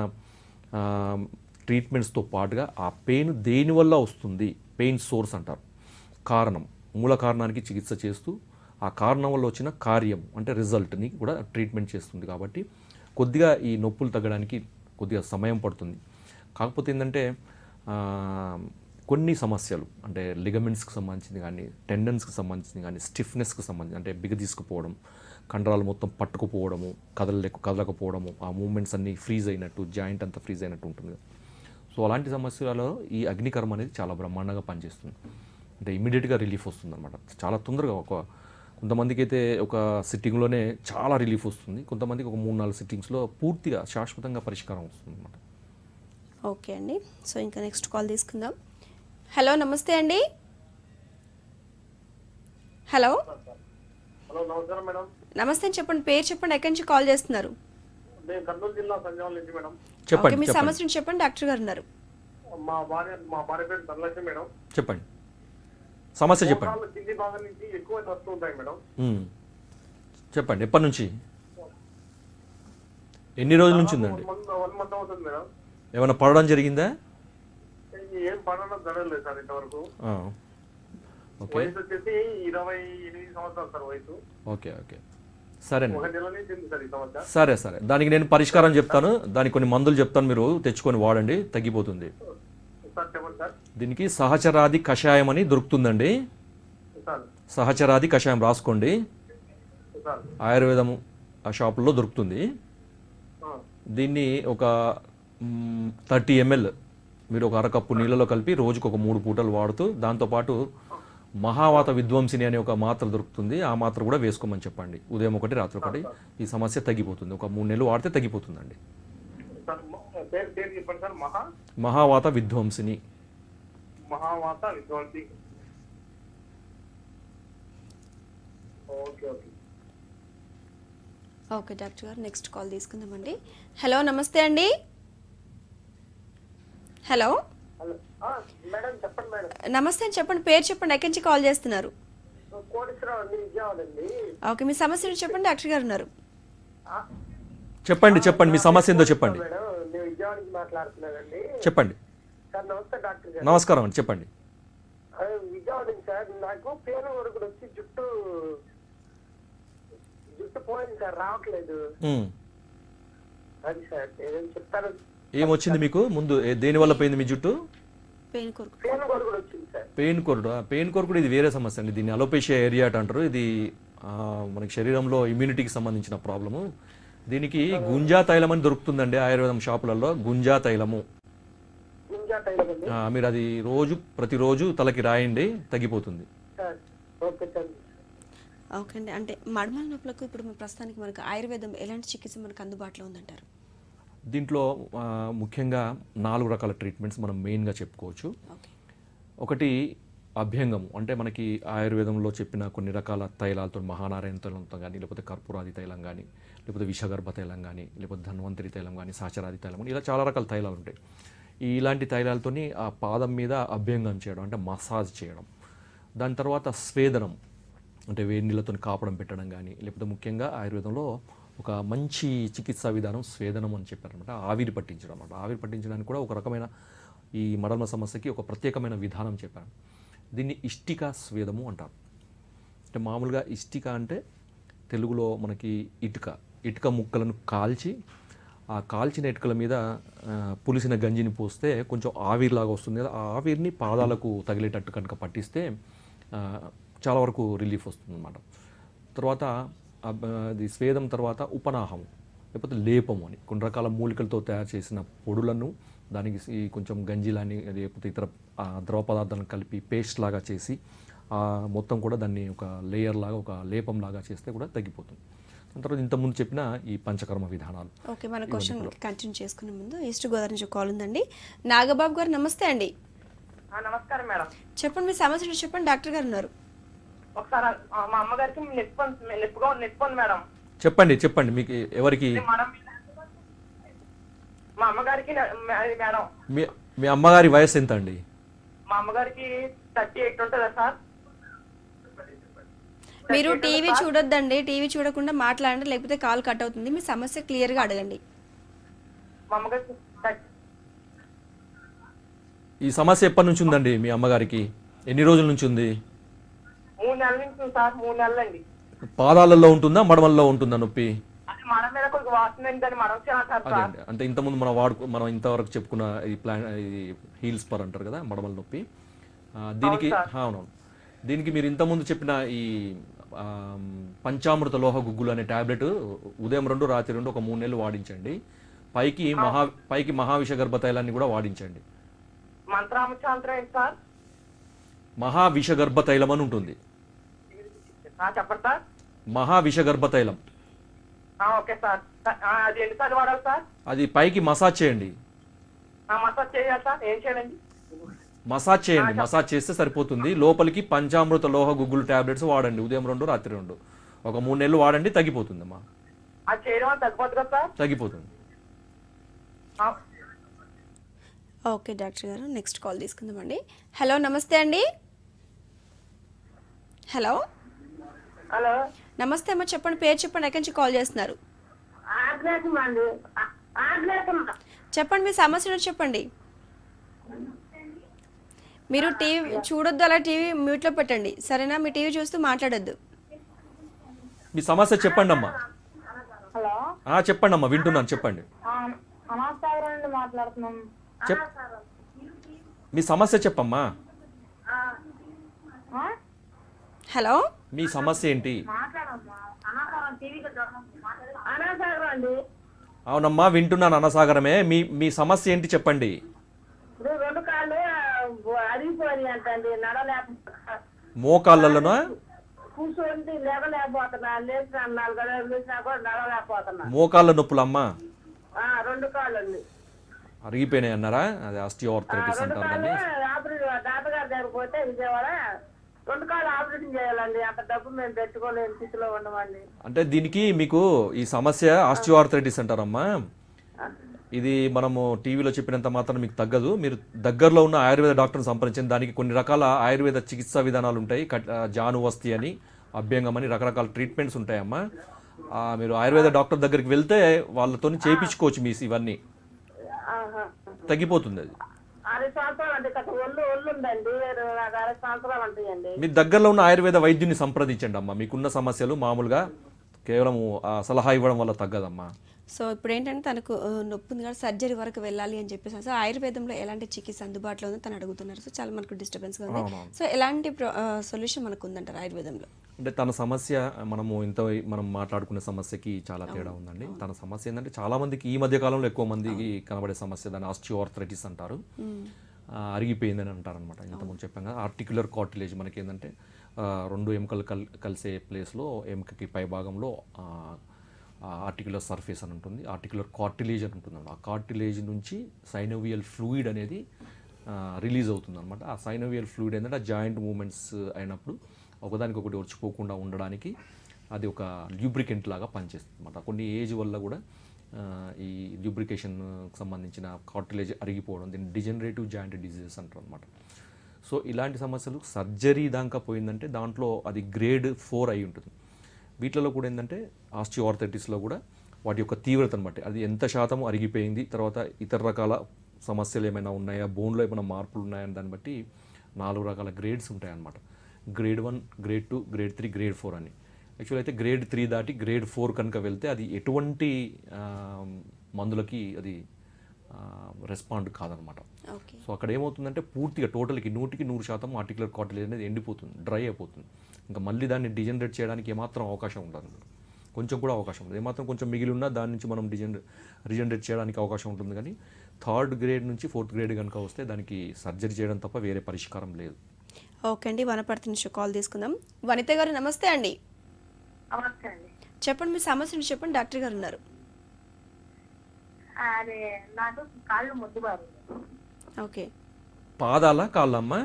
ట్రీట్మెంట్స్తో పాటుగా ఆ పెయిన్ దేనివల్ల వస్తుంది, పెయిన్ సోర్స్ అంటారు, కారణం, మూల కారణానికి చికిత్స చేస్తూ ఆ కారణం వల్ల వచ్చిన కార్యం అంటే రిజల్ట్ని కూడా ట్రీట్మెంట్ చేస్తుంది. కాబట్టి కొద్దిగా ఈ నొప్పులు తగ్గడానికి కొద్దిగా సమయం పడుతుంది. కాకపోతే ఏంటంటే కొన్ని సమస్యలు అంటే లిగమెంట్స్కి సంబంధించింది కానీ, టెండన్స్కి సంబంధించింది కానీ, స్టిఫ్నెస్కి సంబంధించి అంటే బిగదీసుకుపోవడం, కండరాలు మొత్తం పట్టుకుపోవడము, కదలలేక కదలకపోవడము, ఆ మూమెంట్స్ అన్నీ ఫ్రీజ్ అయినట్టు, జాయింట్ అంతా ఫ్రీజ్ అయినట్టు ఉంటుంది. సో అలాంటి సమస్యలలో ఈ అగ్నికర్మ అనేది చాలా బ్రహ్మాండంగా పనిచేస్తుంది. అంటే ఇమీడియట్గా రిలీఫ్ వస్తుంది అనమాట, చాలా తొందరగా. ఒక కొంతమందికి అయితే ఒక సిట్టింగ్లోనే చాలా రిలీఫ్ వస్తుంది, కొంతమందికి ఒక మూడు నాలుగు సిట్టింగ్స్లో పూర్తిగా శాశ్వతంగా పరిష్కారం వస్తుంది అనమాట. ఓకే అండి, సో ఇంకా నెక్స్ట్ కాల్ తీసుకుందాం. హలో, నమస్తే అండి. హలో హలో, నమస్కారం మేడం. నమస్తే అండి, చెప్పండి, పేరు చెప్పండి, ఎక్కడి నుంచి కాల్ చేస్తున్నారు? నేను కర్నూలు జిల్లా సంజావల్ నుంచి మేడం. ఓకే, చెప్పండి మీ చెప్పండి సమస్యను చెప్పండి, డాక్టర్ గారు ఉన్నారు. మా భార్య మా భార్య పేరు ధనలక్ష్మి మేడం. చెప్పండి సమస్య చెప్పండి. మోకాళ్ళ కింది భాగం నుంచి ఎక్కువ నొస్తూ ఉంటాయి మేడం. మ్మ్. చెప్పండి, ఎప్పటి నుంచి, ఎన్ని రోజుల నుంచి ఉందండి? వన్ మంత్ అవుతుంది మేడం. ఏమైనా పడడం జరిగిందా? ఏం పడడం జరగలేదు సార్ ఇంతవరకు. ఆ. ఓకే వయసు వచ్చేసి ఇరవై ఎనిమిది సంవత్సరాలు సార్ వయసు. ఓకే ఓకే సరేనండి, ఒక నెల నుంచి ఉంది సార్ ఈ సమస్య. సరే సరే దానికి నేను పరిష్కారం చెప్తాను, దానికి కొన్ని మందులు చెప్తాను, మీరు తెచ్చుకొని వాడండి, తగ్గిపోతుంది. సార్ చెప్పండి సార్. దీనికి సహచరాది కషాయం అని దొరుకుతుందండి. సార్ సహచరాది కషాయం రాసుకోండి, సార్ ఆయుర్వేదం ఆ షాపుల్లో దొరుకుతుంది. ఆ, దీన్ని ఒక థర్టీ ఎంఎల్ మీరు ఒక అరకప్పు నీళ్ళలో కలిపి రోజుకు ఒక మూడు పూటలు వాడుతూ, దాంతోపాటు మహావాత విధ్వంసిని అనే ఒక మాత్ర దొరుకుతుంది, ఆ మాత్ర కూడా వేసుకోమని చెప్పండి. ఉదయం ఒకటి రాత్రి ఒకటి, ఈ సమస్య తగ్గిపోతుంది. ఒక మూడు నెలలు వాడితే తగ్గిపోతుందండి. పేరు పేరు చెప్పండి సార్. మహా మహావాత విధ్వంసిని. మహావాత విధ్వంసి. ఓకే ఓకే ఓకే డాక్టర్ గారు, నెక్స్ట్ కాల్ తీసుకుందామండి. హలో, నమస్తే అండి. హలో హలో మేడం చెప్పండి మేడం. నమస్తే అండి, చెప్పండి, పేరు చెప్పండి, ఎక్కడి నుంచి కాల్ చేస్తున్నారు? కోటేశ్వరరావు అండి, విజయవాడ అండి. ఓకే, మీ సమస్యలు చెప్పండి, డాక్టర్ గారు ఉన్నారు. చెప్పండి చెప్పండి మీ సమస్య ఏందో చెప్పండి. మేడం నేను విజయవాడ నుంచి మాట్లాడుతున్నానండి. చెప్పండి. సార్ నమస్తే డాక్టర్ గారు. నమస్కారం అండి, చెప్పండి. అదే విజయవాడ నుంచి సార్. నాకు పేరు వరకు వచ్చి జుట్టు జుట్టు పోయింది సార్, రావట్లేదు. ఉమ్. అది సార్ ఏం చెప్తారు? ఏమొచ్చింది మీకు ముందు? ఏ- దేని వల్ల పోయింది మీ జుట్టు? పెయిన్ కొరకు. పేరు వరకు వచ్చింది సార్. పెయిన్ కొరడు. పెయిన్ కొరకుడు ఇది వేరే సమస్య అండి. దీన్ని అలోపేషియా ఏరియాట్ అంటారు. ఇది ఆ, మనకి శరీరంలో ఇమ్యూనిటీకి సంబంధించిన ప్రాబ్లము. దీనికి గుంజా తైలం అని దొరుకుతుందండి ఆయుర్వేదం షాపులలో. గుంజా తైలము గుంజా టైలర్ అండి ఆ, మీరు అది రోజు ప్రతిరోజు తలకి రాయండి, తగ్గిపోతుంది. సార్. Okay sir. ఓకే అండి, అంటే మడమల నొప్పులకు ఇప్పుడు మన ప్రస్తుతానికి మనకు ఆయుర్వేదం ఎలాంటి చికిత్స మనకు అందుబాటులో ఉందంటారు? దీంట్లో ఆ, ముఖ్యంగా నాలుగు రకాల ట్రీట్మెంట్స్ మనం మెయిన్గా చెప్పుకోవచ్చు. ఓకే. ఒకటి అభ్యంగము, అంటే మనకి ఆయుర్వేదంలో చెప్పిన కొన్ని రకాల తైలాలతో, మహానారాయణ తైలంతో కానీ, లేకపోతే కర్పూరాది తైలం కానీ, లేకపోతే విషగర్భ తైలం కానీ, లేకపోతే ధన్వంతరి తైలం కానీ, సాచరాది తైలం కానీ, ఇలా చాలా రకాల తైలాలు ఉంటాయి. ఈ ఇలాంటి తైలాలతోని ఆ పాదం మీద అభ్యంగం చేయడం, అంటే మసాజ్ చేయడం. దాని తర్వాత స్వేదనం, అంటే వేడి నీళ్ళతో కాపడం పెట్టడం కానీ, లేకపోతే ముఖ్యంగా ఆయుర్వేదంలో ఒక మంచి చికిత్సా విధానం స్వేదనం అని చెప్పారనమాట. ఆవిరి పట్టించడం అనమాట. ఆవిరి పట్టించడానికి కూడా ఒక రకమైన ఈ మడమ సమస్యకి ఒక ప్రత్యేకమైన విధానం చెప్పాను. దీన్ని ఇష్టికా స్వేదము అంటారు. అంటే మామూలుగా ఇష్టిక అంటే తెలుగులో మనకి ఇటుక ఇటుక ముక్కలను కాల్చి, ఆ కాల్చిన ఇటుకల మీద ఆ, పులిసిన గంజిని పోస్తే కొంచెం ఆవిరిలాగా వస్తుంది కదా. ఆ ఆవిరిని పాదాలకు తగిలేటట్టు కనుక పట్టిస్తే ఆ, చాలా వరకు రిలీఫ్ వస్తుంది అన్నమాట. తర్వాత అబ్- అది స్వేదం తర్వాత ఉపనాహము, లేకపోతే లేపము అని కొన్ని రకాల మూలికలతో తయారు చేసిన పొడులను దానికి ఈ కొంచెం గంజిలాని లేకపోతే ఇతర ఆ, ద్రవ పదార్థాలను కలిపి పేస్ట్ లాగా చేసి ఆ మొత్తం కూడా దాన్ని ఒక లేయర్ లాగా, ఒక లేపం లాగా చేస్తే కూడా తగ్గిపోతుంది. దాని తర్వాత ఇంతకుముందు చెప్పిన ఈ పంచకర్మ విధానాలు. ఓకే, మన క్వశ్చన్ కంటిన్యూ చేసుకునే ముందు ఈస్ట్ గోదావరి నుంచి కాల్ ఉందండి. నాగబాబు గారు నమస్తే అండి. ఆ, నమస్కారం మేడం. చెప్పండి, మీ సమస్యలు చెప్పండి, డాక్టర్ గారు ఉన్నారు. ఒకసారి ఆ, మా అమ్మగారికి నొప్పి ఉంది- నొప్పిగా ఉంది- నొప్పి ఉంది మేడం. చెప్పండి చెప్పండి మీకు ఎవరికి? మనం మా అమ్మగారికి న- అది మేడం, మీ మీ అమ్మగారి వయసు ఎంత అండి? మా అమ్మగారికి థర్టీ ఎయిట్ ఉంటుందా సార్? మీరు టీవీ చూడొద్దండి, టీవీ చూడకుండా మాట్లాడండి, లేకపోతే కాల్ కట్ అవుతుంది. మీ సమస్య క్లియర్గా అడగండి. మా అమ్మగారికి థర్టీ ఈ సమస్య ఎప్పటి నుంచి ఉందండి మీ అమ్మగారికి? ఎన్ని రోజుల నుంచి ఉంది? మూడు నెలల నుంచి ఉంది సార్. మూడు నెలలు అండి. పాదాలలో ఉంటుందా, మడమల్లో ఉంటుందా నొప్పి? అది మడం మీద కొంచెం వాస్తుంది, దాన్ని మడం చేయాలి సార్. అదే అండి, అంటే ఇంతకుముందు మనం వాడుకు మనం ఇంతవరకు చెప్పుకున్న ఈ ప్లాన్ ఇది హీల్ స్పర్ అంటారు కదా, మడమల నొప్పి. ఆ, దీనికి అవును సార్. అవునవును, దీనికి మీరు ఇంతకుముందు చెప్పిన ఈ ఆ, పంచామృత లోహ గుగ్గులు అనే టాబ్లెట్ ఉదయం రెండు రాత్రి రెండు ఒక మూడు నెలలు వాడించండి. పైకి మహా పైకి మహావిష గర్భతైలాన్ని కూడా వాడించండి. మంత్రామచాంత్రం ఏంటి సార్? మహావిష గర్భతైలం అని ఉంటుంది. ఆ, చెప్పండి సార్. మహావిష గర్భతైలం ఆ, ఓకే సార్. ఆ, అది ఎన్నిసార్లు వాడాలి సార్? అది పైకి మసాజ్ చేయండి. ఆ, మసాజ్ చేయాలి సార్. ఏం చేయాలండి? మసాజ్ చేయండి, మసాజ్ చేస్తే సరిపోతుంది. లోపలికి పంచామృత లోహ గుగ్గులు టాబ్లెట్స్ వాడండి ఉదయం రెండు రాత్రి రెండు ఒక మూడు నెలలు వాడండి, తగ్గిపోతుందమ్మా. అది చేయడం వల్ల తగ్గిపోతుంది కదా సార్? తగ్గిపోతుంది. ఆ, ఓకే డాక్టర్ గారు, నెక్స్ట్ కాల్ తీసుకుందామండి. హలో, నమస్తే అండి. Hello hello. నమస్తే అమ్మ, చెప్పండి, పేరు చెప్పండి, ఎక్కడి నుంచి కాల్ చేస్తున్నారు? ఆగ్నేసం అండి ఆగ్నేసం చెప్పండి, మీ సమస్యలు చెప్పండి. మీరు టీవీ చూడొద్దు, అలా టీవీ మ్యూట్లో పెట్టండి, సరేనా? మీ టీవీ చూస్తూ మాట్లాడొద్దు. మీ సమస్య చెప్పండి అమ్మా. హలో ఆ, చెప్పండి అమ్మా, వింటున్నాను, చెప్పండి. అనాసాగర్ నుండి మాట్లాడుతున్నాం. చెప్ మీ సమస్య చెప్పమ్మా. హలో, మీ సమస్య ఏంటి? అనాసాగర్ అండి అవునమ్మా, వింటున్నాను, అనసాగరమే. మీ మీ సమస్య ఏంటి చెప్పండి. ఇప్పుడు రెండు కాళ్ళు అరిగిపోయి అంటండి, నడలేకపోతున్నా, మోకాళ్ళలోనా? కూర్చోండి లేవలేకపోతున్నా, లేచిన నాలుగు లేచినా కూడా నడలేకపోతున్నా. మోకాళ్ళ నొప్పులమ్మా? ఆ, రెండు కాళ్ళు అండి. అరిగిపోయినాయి అన్నారా? అది ఆస్టియోఆర్థరైటిస్ రెండు అంటారు కాళ్ళు దాన్ని. ఆపరేషన్ తాతగారి దగ్గర పోతే విజయవాడ రెండు కాళ్ళు ఆపరేషన్ చేయాలండి. అంత డబ్బు మేము పెట్టుకోలేని స్థితిలో ఉండమండి. అంటే దీనికి మీకు ఈ సమస్య ఆస్టియోఆర్థరైటిస్ అంటారమ్మా. ఇది మనము టీవీలో చెప్పినంత మాత్రం మీకు తగ్గదు. మీరు దగ్గరలో ఉన్న ఆయుర్వేద డాక్టర్ని సంప్రదించండి. దానికి కొన్ని రకాల ఆయుర్వేద చికిత్సా విధానాలు ఉంటాయి. జానువస్తి అని, అభ్యంగం అని రకరకాల ట్రీట్మెంట్స్ ఉంటాయమ్మా. మీరు ఆయుర్వేద డాక్టర్ దగ్గరికి వెళ్తే వాళ్ళతో చేయించుకోవచ్చు మీ ఇవన్నీ, తగ్గిపోతుంది. అది అరవై సంవత్సరాలు అంటే ఒళ్ళు ఒళ్ళు ఉందండి, నాకు అరవై సంవత్సరాలు ఉంటాయండి. మీ దగ్గరలో ఉన్న ఆయుర్వేద వైద్యుని సంప్రదించండి అమ్మా. మీకున్న సమస్యలు మామూలుగా కేవలం సలహా ఇవ్వడం వల్ల తగ్గదమ్మా. సో ఇప్పుడు ఏంటంటే తనకు నొప్పి ఉంది కాబట్టి సర్జరీ వరకు వెళ్ళాలి అని చెప్పేసి, సో ఆయుర్వేదంలో ఎలాంటి చికిత్స అందుబాటులో ఉందో తను అడుగుతున్నారు. సో చాలా మనకు డిస్టర్బెన్స్గా ఉంది. సో ఎలాంటి సొల్యూషన్ మనకు ఉందంటారు ఆయుర్వేదంలో? అంటే తన సమస్య మనము ఇంత మనం మాట్లాడుకునే సమస్యకి చాలా తేడా ఉందండి. తన సమస్య ఏంటంటే చాలా మందికి ఈ మధ్య కాలంలో ఎక్కువ మందికి కనబడే సమస్య దాన్ని ఆస్టియోఆర్థరైటిస్ అంటారు. అరిగిపోయిందని అంటారు అనమాట. ఇంతకుముందు చెప్పాం కదా, ఆర్టిక్యులర్ కార్టిలేజ్ మనకి ఏంటంటే రెండు ఎముకలు కల్ కలిసే ప్లేస్లో ఎముకకి పై భాగంలో ఆర్టిక్యులర్ సర్ఫేస్ అని ఉంటుంది, ఆర్టిక్యులర్ కార్టిలేజ్ అని ఉంటుంది. ఆ కార్టిలేజ్ నుంచి సైనోవియల్ ఫ్లూయిడ్ అనేది రిలీజ్ అవుతుంది అనమాట. ఆ సైనోవియల్ ఫ్లూయిడ్ ఏంటంటే ఆ జాయింట్ మూమెంట్స్ అయినప్పుడు ఒకదానికి ఒకటి వచ్చిపోకుండా ఉండడానికి అది ఒక ల్యూబ్రికెంట్ లాగా పనిచేస్తుంది అనమాట. కొన్ని ఏజ్ వల్ల కూడా ఈ ల్యూబ్రికేషన్ సంబంధించిన కార్టిలేజ్ అరిగిపోవడం, దీన్ని డిజనరేటివ్ జాయింట్ డిజీజెస్ అంటారు అనమాట. సో ఇలాంటి సమస్యలు సర్జరీ దాకా పోయిందంటే దాంట్లో అది గ్రేడ్ ఫోర్ అయి ఉంటుంది. వీటిలో కూడా ఏంటంటే ఆస్టియోఆర్థరైటిస్లో కూడా వాటి యొక్క తీవ్రతను బట్టి అది ఎంత శాతం అరిగిపోయింది, తర్వాత ఇతర రకాల సమస్యలు ఏమైనా ఉన్నాయా, బోన్లో ఏమైనా మార్పులు ఉన్నాయని దాన్ని బట్టి నాలుగు రకాల గ్రేడ్స్ ఉంటాయన్నమాట. Grade one, grade two, grade three, grade four అని. యాక్చువల్ అయితే గ్రేడ్ త్రీ దాటి గ్రేడ్ ఫోర్ కనుక వెళ్తే అది ఎటువంటి మందులకి అది రెస్పాండ్ కాదనమాట. సో అక్కడ ఏమవుతుందంటే పూర్తిగా టోటల్కి నూటికి నూరు శాతం ఆర్టిక్యులర్ కార్టిలేజ్ అనేది ఎండిపోతుంది, డ్రై అయిపోతుంది. ఇంకా మళ్ళీ దాన్ని డిజనరేట్ చేయడానికి ఏమాత్రం అవకాశం ఉండదు, కొంచెం కూడా అవకాశం ఉండదు. ఏమాత్రం కొంచెం మిగిలి ఉన్నా దాని నుంచి మనం డిజనరే రిజనరేట్ చేయడానికి అవకాశం ఉంటుంది. కానీ థర్డ్ గ్రేడ్ నుంచి ఫోర్త్ గ్రేడ్ కనుక వస్తే దానికి సర్జరీ చేయడం తప్ప వేరే పరిష్కారం లేదు. ఓకే అండి, వనపర్తి నుంచి కాల్ తీసుకుందాం. వనిత గారు నమస్తే అండి. నమస్తే అండి. చెప్పండి మీ సమస్యను చెప్పండి, డాక్టర్ గారు ఉన్నారు. అదే నాకు కాళ్ళు ముద్దుబారు. ఓకే, పాదాల కాళ్ళమ్మా?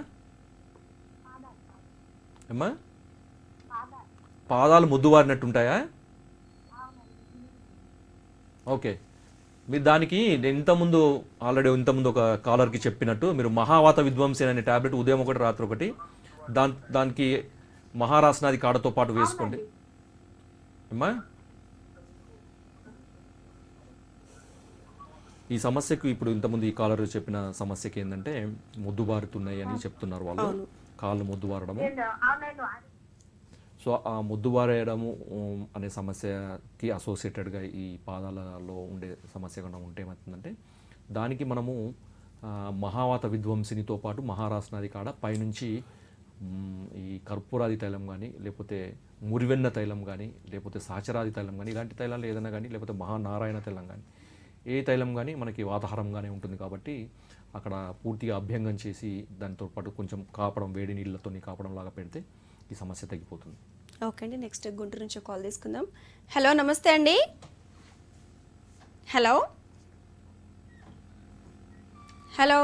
అమ్మా పాదాలు ముద్దువారినట్టు ఉంటాయా? ఓకే, మీరు దానికి ఇంతకుముందు ఆల్రెడీ ఇంతకుముందు ఒక కాలర్కి చెప్పినట్టు మీరు మహావాత విధ్వంసేన అనే ట్యాబ్లెట్ ఉదయం ఒకటి రాత్రి ఒకటి దాని దానికి మహారాసనాది కాడతో పాటు వేసుకోండి అమ్మా. ఈ సమస్యకు ఇప్పుడు ఇంతకుముందు ఈ కాలర్ చెప్పిన సమస్యకి ఏంటంటే ముద్దుబారుతున్నాయి అని చెప్తున్నారు వాళ్ళు, కాళ్ళు ముద్దుబారడము. సో ఆ ముద్దుబారేయడము అనే సమస్యకి అసోసియేటెడ్గా ఈ పాదాలలో ఉండే సమస్య కన్నా ఉంటే ఏమవుతుందంటే దానికి మనము మహావాత విధ్వంసినితో పాటు మహారాసనాది కాడ పైనుంచి ఈ కర్పూరాది తైలం కానీ, లేకపోతే మురివెన్న తైలం కానీ, లేకపోతే సాచరాది తైలం కానీ, ఇలాంటి తైలాలు ఏదైనా కానీ, లేకపోతే మహానారాయణ తైలం కానీ, ఏ తైలం కానీ మనకి వాతాహారంగానే ఉంటుంది కాబట్టి అక్కడ పూర్తిగా అభ్యంగం చేసి దానితో పాటు కొంచెం కాపడం, వేడి నీళ్ళతో కాపడం లాగా పెడితే ఈ సమస్య తగ్గిపోతుంది. ఓకే అండి, నెక్స్ట్ గుంటూరు నుంచి కాల్ తీసుకుందాం. హలో నమస్తే అండి. హలో హలో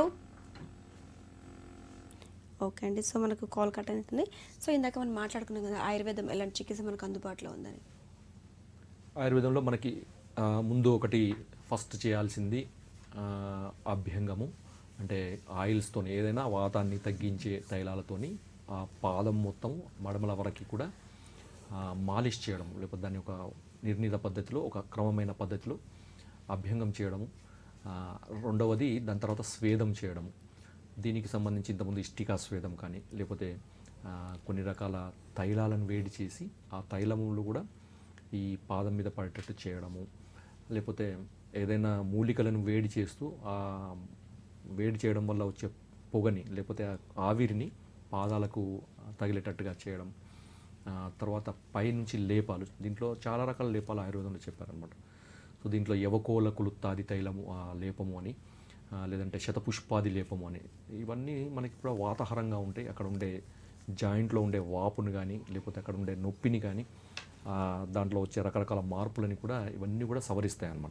ఓకే అండి, సో మనకు కాల్ కట్ అవుతుంది. సో ఇందాక మనం మాట్లాడుకున్నాం కదా ఆయుర్వేదం ఎలాంటి చికిత్స మనకు అందుబాటులో ఉందని. ఆయుర్వేదంలో మనకి ముందు ఒకటి ఫస్ట్ చేయాల్సింది అభ్యంగము, అంటే ఆయిల్స్తో ఏదైనా వాతాన్ని తగ్గించే తైలాలతోని ఆ పాదం మొత్తం మడమల వరకు కూడా మాలిష్ చేయడం, లేకపోతే దాని ఒక నిర్ణీత పద్ధతిలో ఒక క్రమమైన పద్ధతిలో అభ్యంగం చేయడము. రెండవది దాని తర్వాత స్వేదం చేయడము. దీనికి సంబంధించి ఇంతకుముందు ఇష్టికా స్వేదం కానీ, లేకపోతే కొన్ని రకాల తైలాలను వేడి చేసి ఆ తైలములు కూడా ఈ పాదం మీద పడేటట్టు చేయడము, లేకపోతే ఏదైనా మూలికలను వేడి చేస్తూ ఆ వేడి చేయడం వల్ల వచ్చే పొగని, లేకపోతే ఆవిరిని పాదాలకు తగిలేటట్టుగా చేయడం. తర్వాత పైనుంచి లేపాలు, దీంట్లో చాలా రకాల లేపాలు ఆయుర్వేదంలో చెప్పారనమాట. సో దీంట్లో యవకోల కులుత్తాది తైలము లేపము అని, లేదంటే శతపుష్పాది లేపము అని, ఇవన్నీ మనకి ఇప్పుడు వాతాహారంగా ఉంటాయి. అక్కడ ఉండే జాయింట్లో ఉండే వాపుని కానీ, లేకపోతే అక్కడ ఉండే నొప్పిని కానీ, దాంట్లో వచ్చే రకరకాల మార్పులని కూడా ఇవన్నీ కూడా సవరిస్తాయి అన్నమాట.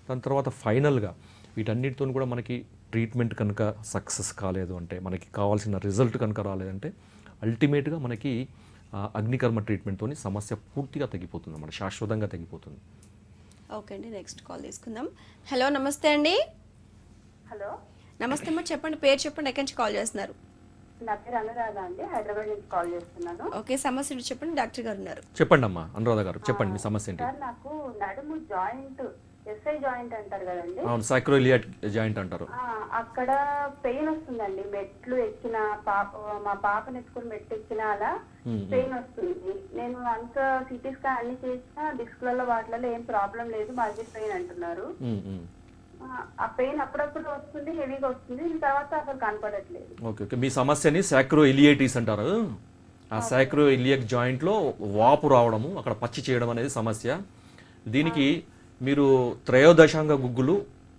దాని తర్వాత ఫైనల్గా వీటన్నిటితో కూడా మనకి ట్రీట్మెంట్ కనుక సక్సెస్ కాలేదు అంటే, మనకి కావాల్సిన రిజల్ట్ కనుక రాలేదంటే అల్టిమేట్గా మనకి అగ్నికర్మ ట్రీట్మెంట్తో సమస్య పూర్తిగా తగ్గిపోతుంది అన్నమాట, శాశ్వతంగా తగ్గిపోతుంది. ఓకే అండి, నెక్స్ట్ కాల్ తీసుకుందాం. హలో, నమస్తే అండి. హలో, నమస్తే అమ్మా, చెప్పండి, పేరు చెప్పండి, ఎక్కడి నుంచి కాల్ చేస్తున్నారు? నా పేరు అనురాధ అండి, హైదరాబాద్ నుంచి కాల్ చేస్తున్నాను. ఓకే, సమస్య ఏంటో చెప్పండి, డాక్టర్ గారు ఉన్నారు. చెప్పండి అమ్మా అనురాధ గారు, చెప్పండి మీ సమస్య ఏంటి? సార్, నాకు నడుము జాయింట్, ఎస్ఐ జాయింట్ అంటారు కదండి, అవును, సాక్రోఇలియాక్ జాయింట్ అంటారు. ఆ, అక్కడ పెయిన్ వస్తుందండి. మెట్లు ఎక్కిన పాప, మా పాపను ఎత్తుకుని మెట్లు ఎక్కిన అలా పెయిన్ వస్తుంది. నేను అంత సిటీ స్కాన్ అన్ని చేసినా డిస్క్లలో వాటిలలో ఏం ప్రాబ్లం లేదు, మల్జిక్ పెయిన్ అంటున్నారు. ఉమ్, ఉమ్. ఆ పెయిన్ అప్పుడప్పుడు వస్తుంది, హెవీగా వస్తుంది, తర్వాత అసలు కనపడట్లేదు. ఓకే ఓకే మీ సమస్యని సాక్రో ఇలియేటిస్ అంటారు. ఆ సాక్రో ఇలియక్ జాయింట్లో వాపు రావడము, అక్కడ పచ్చి చేయడం అనేది సమస్య. దీనికి మీరు త్రయోదశాంగ గుగ్గులు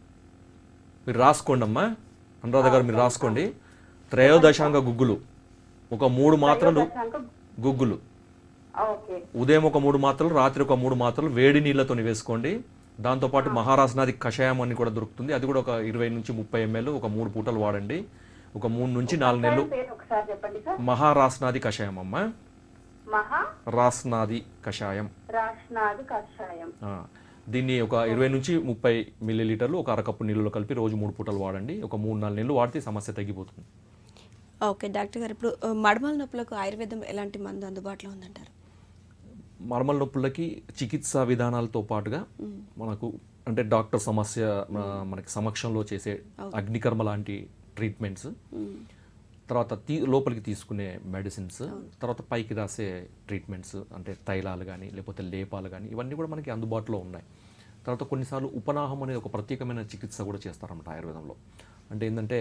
మీరు రాసుకోండి అమ్మా అనురాధ గారు, మీరు రాసుకోండి. త్రయోదశాంగ గుగ్గులు ఒక మూడు మాత్రలు గుగ్గులు, ఓకే, ఉదయం ఒక మూడు మాత్రలు, రాత్రి ఒక మూడు మాత్రలు వేడి నీళ్ళతో వేసుకోండి. దాంతోపాటు మహారాసనాది కషాయం అని కూడా దొరుకుతుంది, అది కూడా ఒక ఇరవై నుంచి ముప్పై ఎంఎల్ ఒక మూడు పూటలు వాడండి. ఒక మూడు నుంచి నాలుగు నెలలు. ఒకసారి చెప్పండి సార్. మహారాసనాది కషాయం అమ్మా, మహా రాస్నాది కషాయం. రాష్నాది కషాయం. ఆ, దీన్ని ఒక ఇరవై నుంచి ముప్పై మిల్లీ లీటర్లు ఒక అరకప్పు నీళ్ళలో కలిపి రోజు మూడు పూటలు వాడండి. ఒక మూడు నాలుగు నెలలు వాడితే సమస్య తగ్గిపోతుంది. ఓకే డాక్టర్ గారు, ఇప్పుడు మడమల నొప్పులకు ఆయుర్వేదం ఎలాంటి మందు అందుబాటులో ఉందంటారు? మడమల నొప్పులకి చికిత్సా విధానాలతో పాటుగా మనకు అంటే డాక్టర్ సమస్య మనకి సమక్షంలో చేసే అగ్నికర్మ లాంటి ట్రీట్మెంట్స్, తర్వాత తీ లోపలికి తీసుకునే మెడిసిన్స్, తర్వాత పైకి రాసే ట్రీట్మెంట్స్ అంటే తైలాలు కానీ లేకపోతే లేపాలు కానీ ఇవన్నీ కూడా మనకి అందుబాటులో ఉన్నాయి. తర్వాత కొన్నిసార్లు ఉపనాహం అనేది ఒక ప్రత్యేకమైన చికిత్స కూడా చేస్తారన్నమాట ఆయుర్వేదంలో. అంటే ఏంటంటే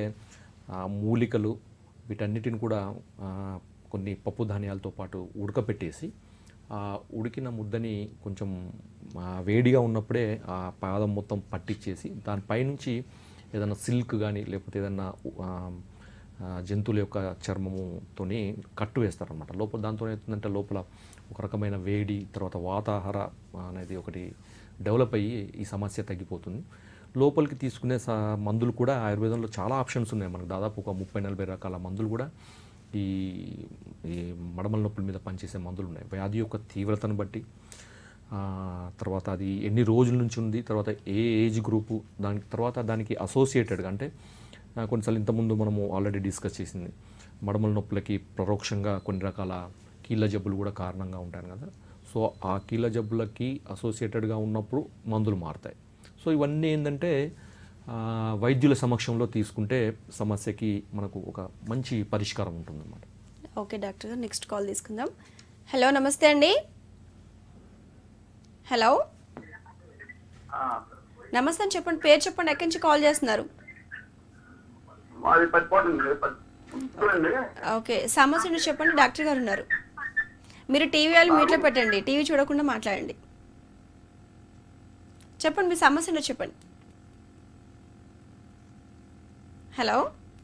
మూలికలు వీటన్నిటిని కూడా కొన్ని పప్పు ధాన్యాలతో పాటు ఉడకపెట్టేసి ఆ ఉడికిన ముద్దని కొంచెం వేడిగా ఉన్నప్పుడే ఆ పాదం మొత్తం పట్టించేసి దానిపైనుంచి ఏదైనా సిల్క్ కానీ లేకపోతే ఏదన్నా జంతువుల యొక్క చర్మముతో కట్టు వేస్తారనమాట. లోపల దాంతో ఏమవుతుందంటే లోపల ఒక రకమైన వేడి, తర్వాత వాతాహార అనేది ఒకటి డెవలప్ అయ్యి ఈ సమస్య తగ్గిపోతుంది. లోపలికి తీసుకునే మందులు కూడా ఆయుర్వేదంలో చాలా ఆప్షన్స్ ఉన్నాయి మనకు, దాదాపు ఒక ముప్పై నలభై రకాల మందులు కూడా ఈ ఈ మడమల నొప్పుల మీద పనిచేసే మందులు ఉన్నాయి. వ్యాధి యొక్క తీవ్రతను బట్టి, తర్వాత అది ఎన్ని రోజుల నుంచి ఉంది, తర్వాత ఏ ఏజ్ గ్రూపు, దానికి తర్వాత దానికి అసోసియేటెడ్గా అంటే కొన్నిసార్లు ఇంతకుముందు మనము ఆల్రెడీ డిస్కస్ చేసింది మడమల నొప్పులకి పరోక్షంగా కొన్ని రకాల కీళ్ళ జబ్బులు కూడా కారణంగా ఉంటాయి కదా. సో ఆ కీళ్ళ జబ్బులకి అసోసియేటెడ్గా ఉన్నప్పుడు మందులు మారుతాయి. సో ఇవన్నీ ఏంటంటే వైద్యుల సమక్షంలో తీసుకుంటే సమస్యకి మనకు ఒక మంచి పరిష్కారం ఉంటుందన్నమాట. ఓకే డాక్టర్ గారు, నెక్స్ట్ కాల్ తీసుకుందాం. హలో, నమస్తే అండి. హలో, నమస్తే అని చెప్పండి, పేరు చెప్పండి, ఎక్కడి నుంచి కాల్ చేస్తున్నారు? ఓకే, సమస్యను చెప్పండి, డాక్టర్ గారు ఉన్నారు. మీరు టీవీ వాళ్ళు మీట్లో పెట్టండి, టీవీ చూడకుండా మాట్లాడండి. చెప్పండి, మీ సమస్యను చెప్పండి. హలో,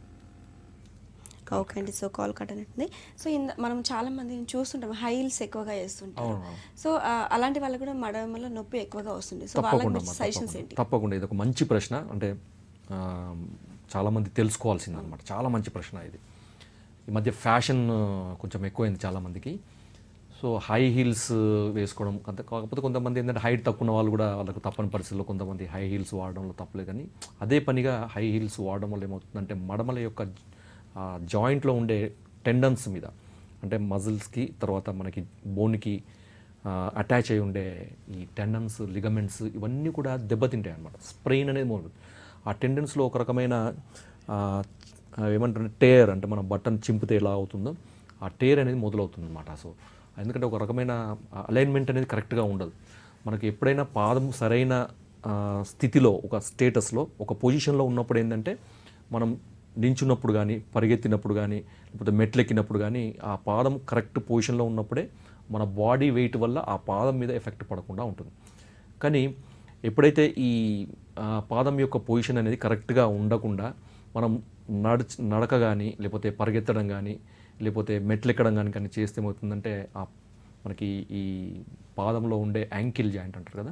ఓకే అండి, సో కాల్ కట్ అనేది. సో ఇంద మనం చాలా మందిని చూస్తుంటాం, హై హీల్స్ ఎక్కువగా వేస్తుంటాం. సో అలాంటి వాళ్ళకి కూడా మడమల నొప్పి ఎక్కువగా వస్తుంది. సో వాళ్ళకి సజెషన్స్ ఏంటి? తప్పకుండా, ఇది ఒక మంచి ప్రశ్న. అంటే చాలామంది తెలుసుకోవాల్సింది అనమాట, చాలా మంచి ప్రశ్న ఇది. ఈ మధ్య ఫ్యాషన్ కొంచెం ఎక్కువైంది చాలామందికి. సో హై హీల్స్ వేసుకోవడం అంత, కాకపోతే కొంతమంది ఏంటంటే హైట్ తక్కువ ఉన్న వాళ్ళు కూడా వాళ్ళకు తప్పని పరిస్థితుల్లో కొంతమంది హై హీల్స్ వాడడంలో తప్పలేదు. కానీ అదే పనిగా హై హీల్స్ వాడడం వల్ల ఏమవుతుందంటే మడమల యొక్క జాయింట్లో ఉండే టెండన్స్ మీద, అంటే మజిల్స్కి తర్వాత మనకి బోన్కి అటాచ్ అయి ఉండే ఈ టెండన్స్, లిగమెంట్స్ ఇవన్నీ కూడా దెబ్బతింటాయి అన్నమాట. స్ప్రెయిన్ అనేది మొదలు, ఆ టెండన్స్లో ఒక రకమైన ఏమంటారు టేర్, అంటే మన బటన్ చింపితే ఎలా అవుతుందో ఆ టేర్ అనేది మొదలవుతుంది అన్నమాట. సో ఎందుకంటే ఒక రకమైన అలైన్మెంట్ అనేది కరెక్ట్గా ఉండదు. మనకి ఎప్పుడైనా పాదం సరైన స్థితిలో, ఒక స్టేటస్లో, ఒక పొజిషన్లో ఉన్నప్పుడు ఏంటంటే మనం నించున్నప్పుడు కానీ, పరిగెత్తినప్పుడు కానీ, లేకపోతే మెట్లెక్కినప్పుడు కానీ ఆ పాదం కరెక్ట్ పొజిషన్లో ఉన్నప్పుడే మన బాడీ వెయిట్ వల్ల ఆ పాదం మీద ఎఫెక్ట్ పడకుండా ఉంటుంది. కానీ ఎప్పుడైతే ఈ పాదం యొక్క పొజిషన్ అనేది కరెక్ట్గా ఉండకుండా మనం నడచ నడక కానీ లేకపోతే పరిగెత్తడం కానీ లేకపోతే మెట్లెక్కడం కానీ కానీ చేస్తే ఏమవుతుందంటే ఆ మనకి ఈ పాదంలో ఉండే యాంకిల్ జాయింట్ అంటారు కదా,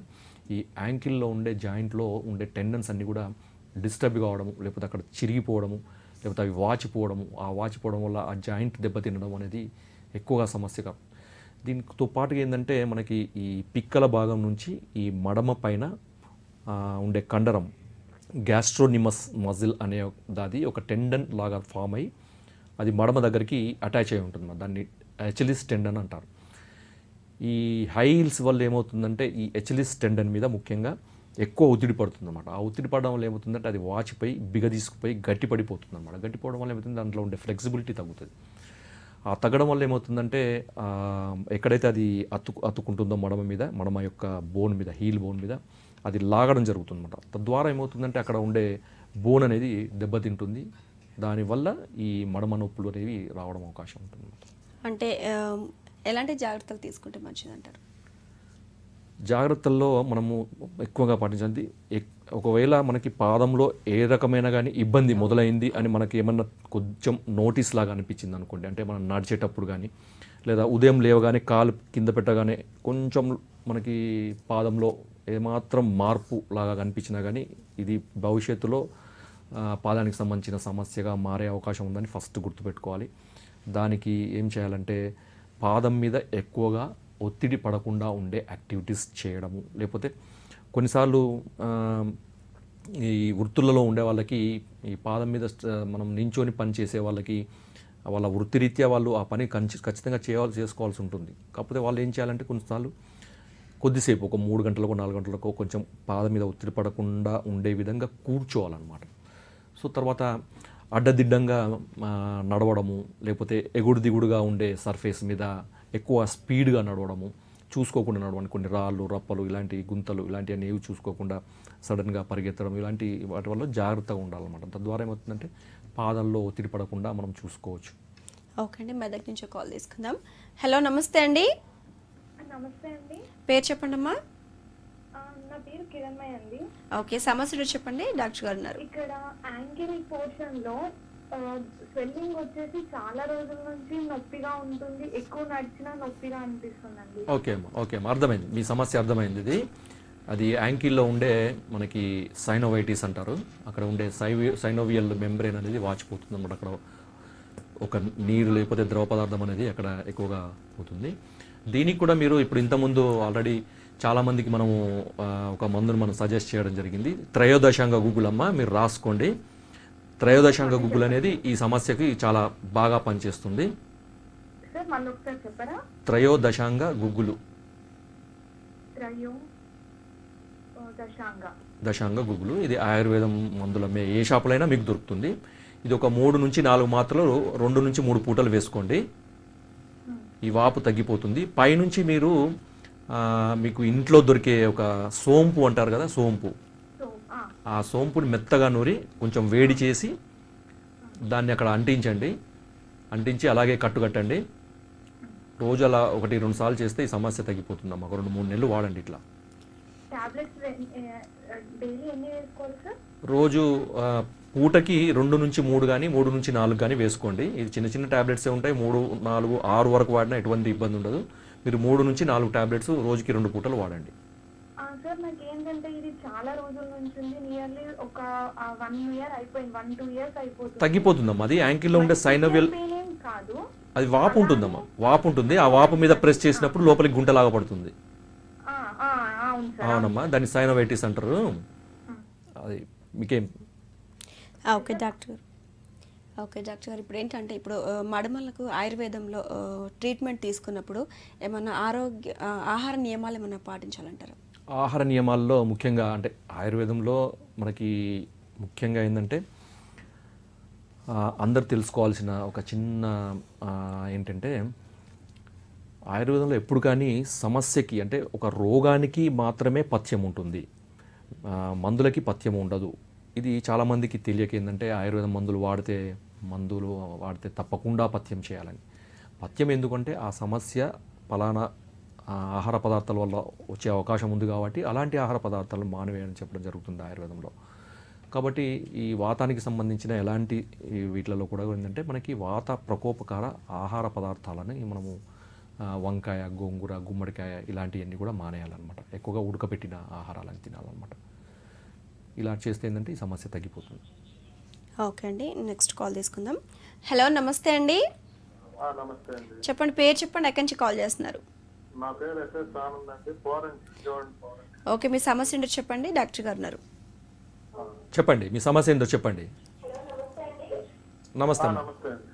ఈ యాంకిల్లో ఉండే జాయింట్లో ఉండే టెండన్స్ అన్నీ కూడా డిస్టర్బ్ కావడము, లేకపోతే అక్కడ చిరిగిపోవడము, లేకపోతే అవి వాచిపోవడము, ఆ వాచిపోవడం వల్ల ఆ జాయింట్ దెబ్బతినడం అనేది ఎక్కువగా సమస్యగా. దీనితో పాటుగా ఏంటంటే మనకి ఈ పిక్కల భాగం నుంచి ఈ మడమ పైన ఉండే కండరం గ్యాస్ట్రోనిమస్ మజిల్ అనే దాది ఒక టెండన్ లాగా ఫామ్ అయ్యి అది మడమ దగ్గరికి అటాచ్ అయి ఉంటుంది. దాన్ని ఎచిలిస్ టెండన్ అంటారు. ఈ హై హీల్స్ వల్ల ఏమవుతుందంటే ఈ ఎచిలిస్ టెండన్ మీద ముఖ్యంగా ఎక్కువ ఒత్తిడి పడుతుంది అనమాట. ఆ ఒత్తిడి పడడం వల్ల ఏమవుతుందంటే అది వాచిపోయి బిగదీసుకుపోయి గట్టి పడిపోతుంది అనమాట. గట్టిపోవడం వల్ల ఏమవుతుంది, దాంట్లో ఉండే ఫ్లెక్సిబిలిటీ తగ్గుతుంది. ఆ తగ్గడం వల్ల ఏమవుతుందంటే ఎక్కడైతే అది అతు అతుకుంటుందో మడమ మీద, మడమ యొక్క బోన్ మీద, హీల్ బోన్ మీద అది లాగడం జరుగుతుంది అనమాట. తద్వారా ఏమవుతుందంటే అక్కడ ఉండే బోన్ అనేది దెబ్బతింటుంది. దానివల్ల ఈ మడమ నొప్పులు అనేవి రావడం అవకాశం ఉంటుంది. అంటే ఎలాంటి జాగ్రత్తలు తీసుకుంటే మంచిది అంటారు? జాగ్రత్తల్లో మనము ఎక్కువగా పాటించాలి. ఒకవేళ మనకి పాదంలో ఏ రకమైన కానీ ఇబ్బంది మొదలైంది అని మనకి ఏమన్నా కొంచెం నోటీస్ లాగా అనిపించింది అనుకోండి, అంటే మనం నడిచేటప్పుడు కానీ లేదా ఉదయం లేవగానే కాలు కింద పెట్టగానే కొంచెం మనకి పాదంలో ఏమాత్రం మార్పు లాగా కనిపించినా కానీ ఇది భవిష్యత్తులో పాదానికి సంబంధించిన సమస్యగా మారే అవకాశం ఉందని ఫస్ట్ గుర్తుపెట్టుకోవాలి. దానికి ఏం చేయాలంటే పాదం మీద ఎక్కువగా ఒత్తిడి పడకుండా ఉండే యాక్టివిటీస్ చేయడము, లేకపోతే కొన్నిసార్లు ఈ వృత్తులలో ఉండే వాళ్ళకి ఈ పాదం మీద మనం నించొని పని చేసే వాళ్ళకి వాళ్ళ వృత్తిరీత్యా వాళ్ళు ఆ పని ఖచ్చితంగా చేయాలి చేసుకోవాల్సి ఉంటుంది. కాకపోతే వాళ్ళు ఏం చేయాలంటే కొన్నిసార్లు కొద్దిసేపు ఒక మూడు గంటలకు నాలుగు గంటలకు కొంచెం పాదం మీద ఒత్తిడి పడకుండా ఉండే విధంగా కూర్చోవాలన్నమాట. సో తర్వాత అడ్డదిడ్డంగా నడవడము, లేకపోతే ఎగుడు దిగుడుగా ఉండే సర్ఫేస్ మీద ఎక్కువ స్పీడ్గా నడవడము, చూసుకోకుండా నడవడం, కొన్ని రాళ్ళు రప్పలు ఇలాంటి గుంతలు ఇలాంటివన్నీ ఏవి చూసుకోకుండా సడన్గా పరిగెత్తడం, ఇలాంటి వాటి వల్ల జాగ్రత్తగా ఉండాలన్నమాట. తద్వారా ఏమవుతుందంటే పాదాల్లో ఒత్తిడి పడకుండా మనం చూసుకోవచ్చు. ఓకే అండి, మెదక్ నుంచి కాల్ తీసుకుందాం. హలో, నమస్తే అండి. నమస్తే అండి. పేరు చెప్పండి అమ్మా. నా పేరు కిరణ్మయ్య అండి. ఓకే, సమస్యలు చెప్పండి, డాక్టర్ గారు ఉన్నారు. ఇక్కడ యాంకిల్ పోర్షన్ లో స్వెల్లింగ్ వచ్చేసి చాలా రోజుల నుంచి నొప్పిగా ఉంటుంది, ఎక్కువ నడిచినా నొప్పిగా అనిపిస్తుందండి. ఓకే అమ్మా, ఓకే అమ్మా, అర్థమైంది మీ సమస్య, అర్థమైంది. ఇది అది యాంకిల్లో ఉండే మనకి సైనోవైటిస్ అంటారు. అక్కడ ఉండే సైవి సైనోవియల్ మెంబ్రెయిన్ అనేది వాచిపోతుంది అన్నమాట. అక్కడ ఒక నీరు లేకపోతే ద్రవ పదార్థం అనేది అక్కడ ఎక్కువగా అవుతుంది. దీనికి కూడా మీరు ఇప్పుడు ఇంతకుముందు ఆల్రెడీ చాలామందికి మనము ఒక మందును మనం సజెస్ట్ చేయడం జరిగింది. త్రయోదశాంగ గుగ్గులు అమ్మ, మీరు రాసుకోండి. త్రయోదశాంగ గుగ్గులు అనేది ఈ సమస్యకి చాలా బాగా పనిచేస్తుంది. త్రయోదశాంగ గుగ్గులు, దశాంగ గుగ్గులు, ఇది ఆయుర్వేదం మందులమ్మే ఏ షాపులైనా మీకు దొరుకుతుంది. ఇది ఒక మూడు నుంచి నాలుగు మాత్రలు రెండు నుంచి మూడు పూటలు వేసుకోండి. ఈ వాపు తగ్గిపోతుంది. పైనుంచి మీరు మీకు ఇంట్లో దొరికే ఒక సోంపు అంటారు కదా, సోంపు, ఆ సోంపుని మెత్తగా నూరి కొంచెం వేడి చేసి దాన్ని అక్కడ అంటించండి. అంటించి అలాగే కట్టుకట్టండి. రోజు అలా ఒకటి రెండు సార్లు చేస్తే ఈ సమస్య తగ్గిపోతుందమ్మా. ఒక రెండు మూడు నెలలు వాడండి ఇట్లా. రోజు పూటకి రెండు నుంచి మూడు కానీ మూడు నుంచి నాలుగు కానీ వేసుకోండి. ఇది చిన్న చిన్న ట్యాబ్లెట్సే ఉంటాయి. మూడు నాలుగు ఆరు వరకు వాడినా ఎటువంటి ఇబ్బంది ఉండదు. మీరు మూడు నుంచి నాలుగు ట్యాబ్లెట్స్ రోజుకి రెండు పూటలు వాడండి. సార్ నాకు ఏంటంటే ఇది చాలా రోజుల నుంచి ఉంది, నియర్లీ ఒక వన్ ఇయర్ అయిపోయింది, వన్ టూ ఇయర్స్ అయిపోతుంది. తగ్గిపోతుందమ్మా. అది యాంకిల్లో ఉండే సైనోవియల్ కాదు, అది వాపు ఉంటుందమ్మా, వాపు ఉంటుంది. ఆ వాపు మీద ప్రెస్ చేసినప్పుడు లోపలికి గుంటలాగా పడుతుంది. అవునమ్మా, దాన్ని సైనోవైటిస్ అంటారు. అది మీకేం? ఓకే డాక్టర్ గారు, ఓకే డాక్టర్ గారు, ఇప్పుడు ఏంటంటే ఇప్పుడు మడమలకు ఆయుర్వేదంలో ట్రీట్మెంట్ తీసుకున్నప్పుడు ఏమన్నా ఆరోగ్య ఆహార నియమాలు ఏమన్నా పాటించాలంటారు? ఆహార నియమాల్లో ముఖ్యంగా అంటే ఆయుర్వేదంలో మనకి ముఖ్యంగా ఏంటంటే అందరు తెలుసుకోవాల్సిన ఒక చిన్న ఏంటంటే ఆయుర్వేదంలో ఎప్పుడు కానీ సమస్యకి అంటే ఒక రోగానికి మాత్రమే పథ్యం ఉంటుంది, మందులకి పథ్యం ఉండదు. ఇది చాలామందికి తెలియక ఏంటంటే ఆయుర్వేదం మందులు వాడితే మందులు వాడితే తప్పకుండా పథ్యం చేయాలని. పథ్యం ఎందుకంటే ఆ సమస్య ఫలానా ఆహార పదార్థాల వల్ల వచ్చే అవకాశం ఉంది కాబట్టి అలాంటి ఆహార పదార్థాలు మానవేయని చెప్పడం జరుగుతుంది ఆయుర్వేదంలో. కాబట్టి ఈ వాతానికి సంబంధించిన ఎలాంటి వీటిలలో కూడా ఏంటంటే మనకి వాత ప్రకోపకార ఆహార పదార్థాలని మనము వంకాయ, గోంగూర, గుమ్మడికాయ ఇలాంటివన్నీ కూడా మానేయాలన్నమాట. ఎక్కువగా ఉడకబెట్టిన ఆహారాలను తినాలన్నమాట. ఇలా చేస్తే ఏంటంటే ఈ సమస్య తగ్గిపోతుంది. ఓకే అండి, నెక్స్ట్ కాల్ తీసుకుందాం. హలో, నమస్తే అండి. నమస్తే అండి. చెప్పండి, పేరు చెప్పండి, ఎక్కడి నుంచి కాల్ చేస్తున్నారు? నా పేరు ఎస్ఎస్ ఆనంద్ అండి. ఓకే, మీ సమస్య ఏంటో చెప్పండి, డాక్టర్ గారు ఉన్నారు. చెప్పండి, మీ సమస్య ఏంటో చెప్పండి. నమస్తే అమ్మ. నమస్తే అండి.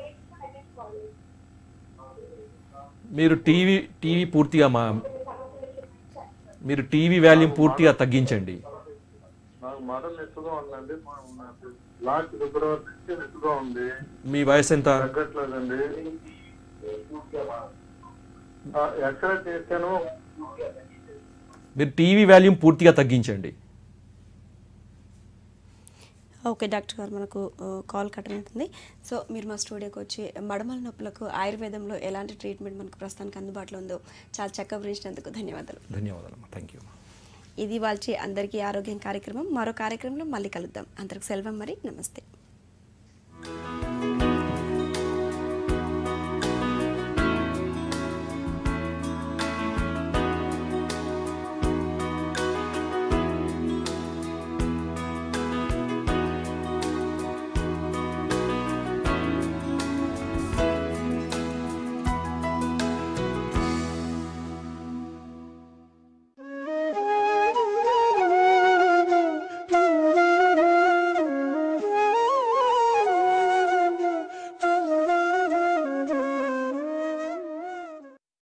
మీరు టీవీ టీవీ పూర్తిగా మా మీరు టీవీ వాల్యూమ్ పూర్తిగా తగ్గించండి. నాకు మదం ఎక్కువగా ఉందండి. లాస్ట్ ఫిబ్రవరి నుంచి ఎక్కువగా ఉంది. మీ వయసు ఎంత? తగ్గట్లేదండి. ఎక్స్రే చేశాను. మీరు టీవీ వాల్యూమ్ పూర్తిగా తగ్గించండి. ఓకే డాక్టర్ గారు, మనకు కాల్ కట్ అవుతుంది. సో మీరు మా స్టూడియోకి వచ్చి మడమల నొప్పులకు ఆయుర్వేదంలో ఎలాంటి ట్రీట్మెంట్ మనకు ప్రస్తుతానికి అందుబాటులో ఉందో చాలా చక్కగా వివరించినందుకు ధన్యవాదాలు. ధన్యవాదాలు అమ్మా. Thank you. ఇది వాళ్ళ అందరికీ ఆరోగ్యం కార్యక్రమం. మరో కార్యక్రమంలో మళ్ళీ కలుద్దాం. అందరికి సెలవు మరి. నమస్తే.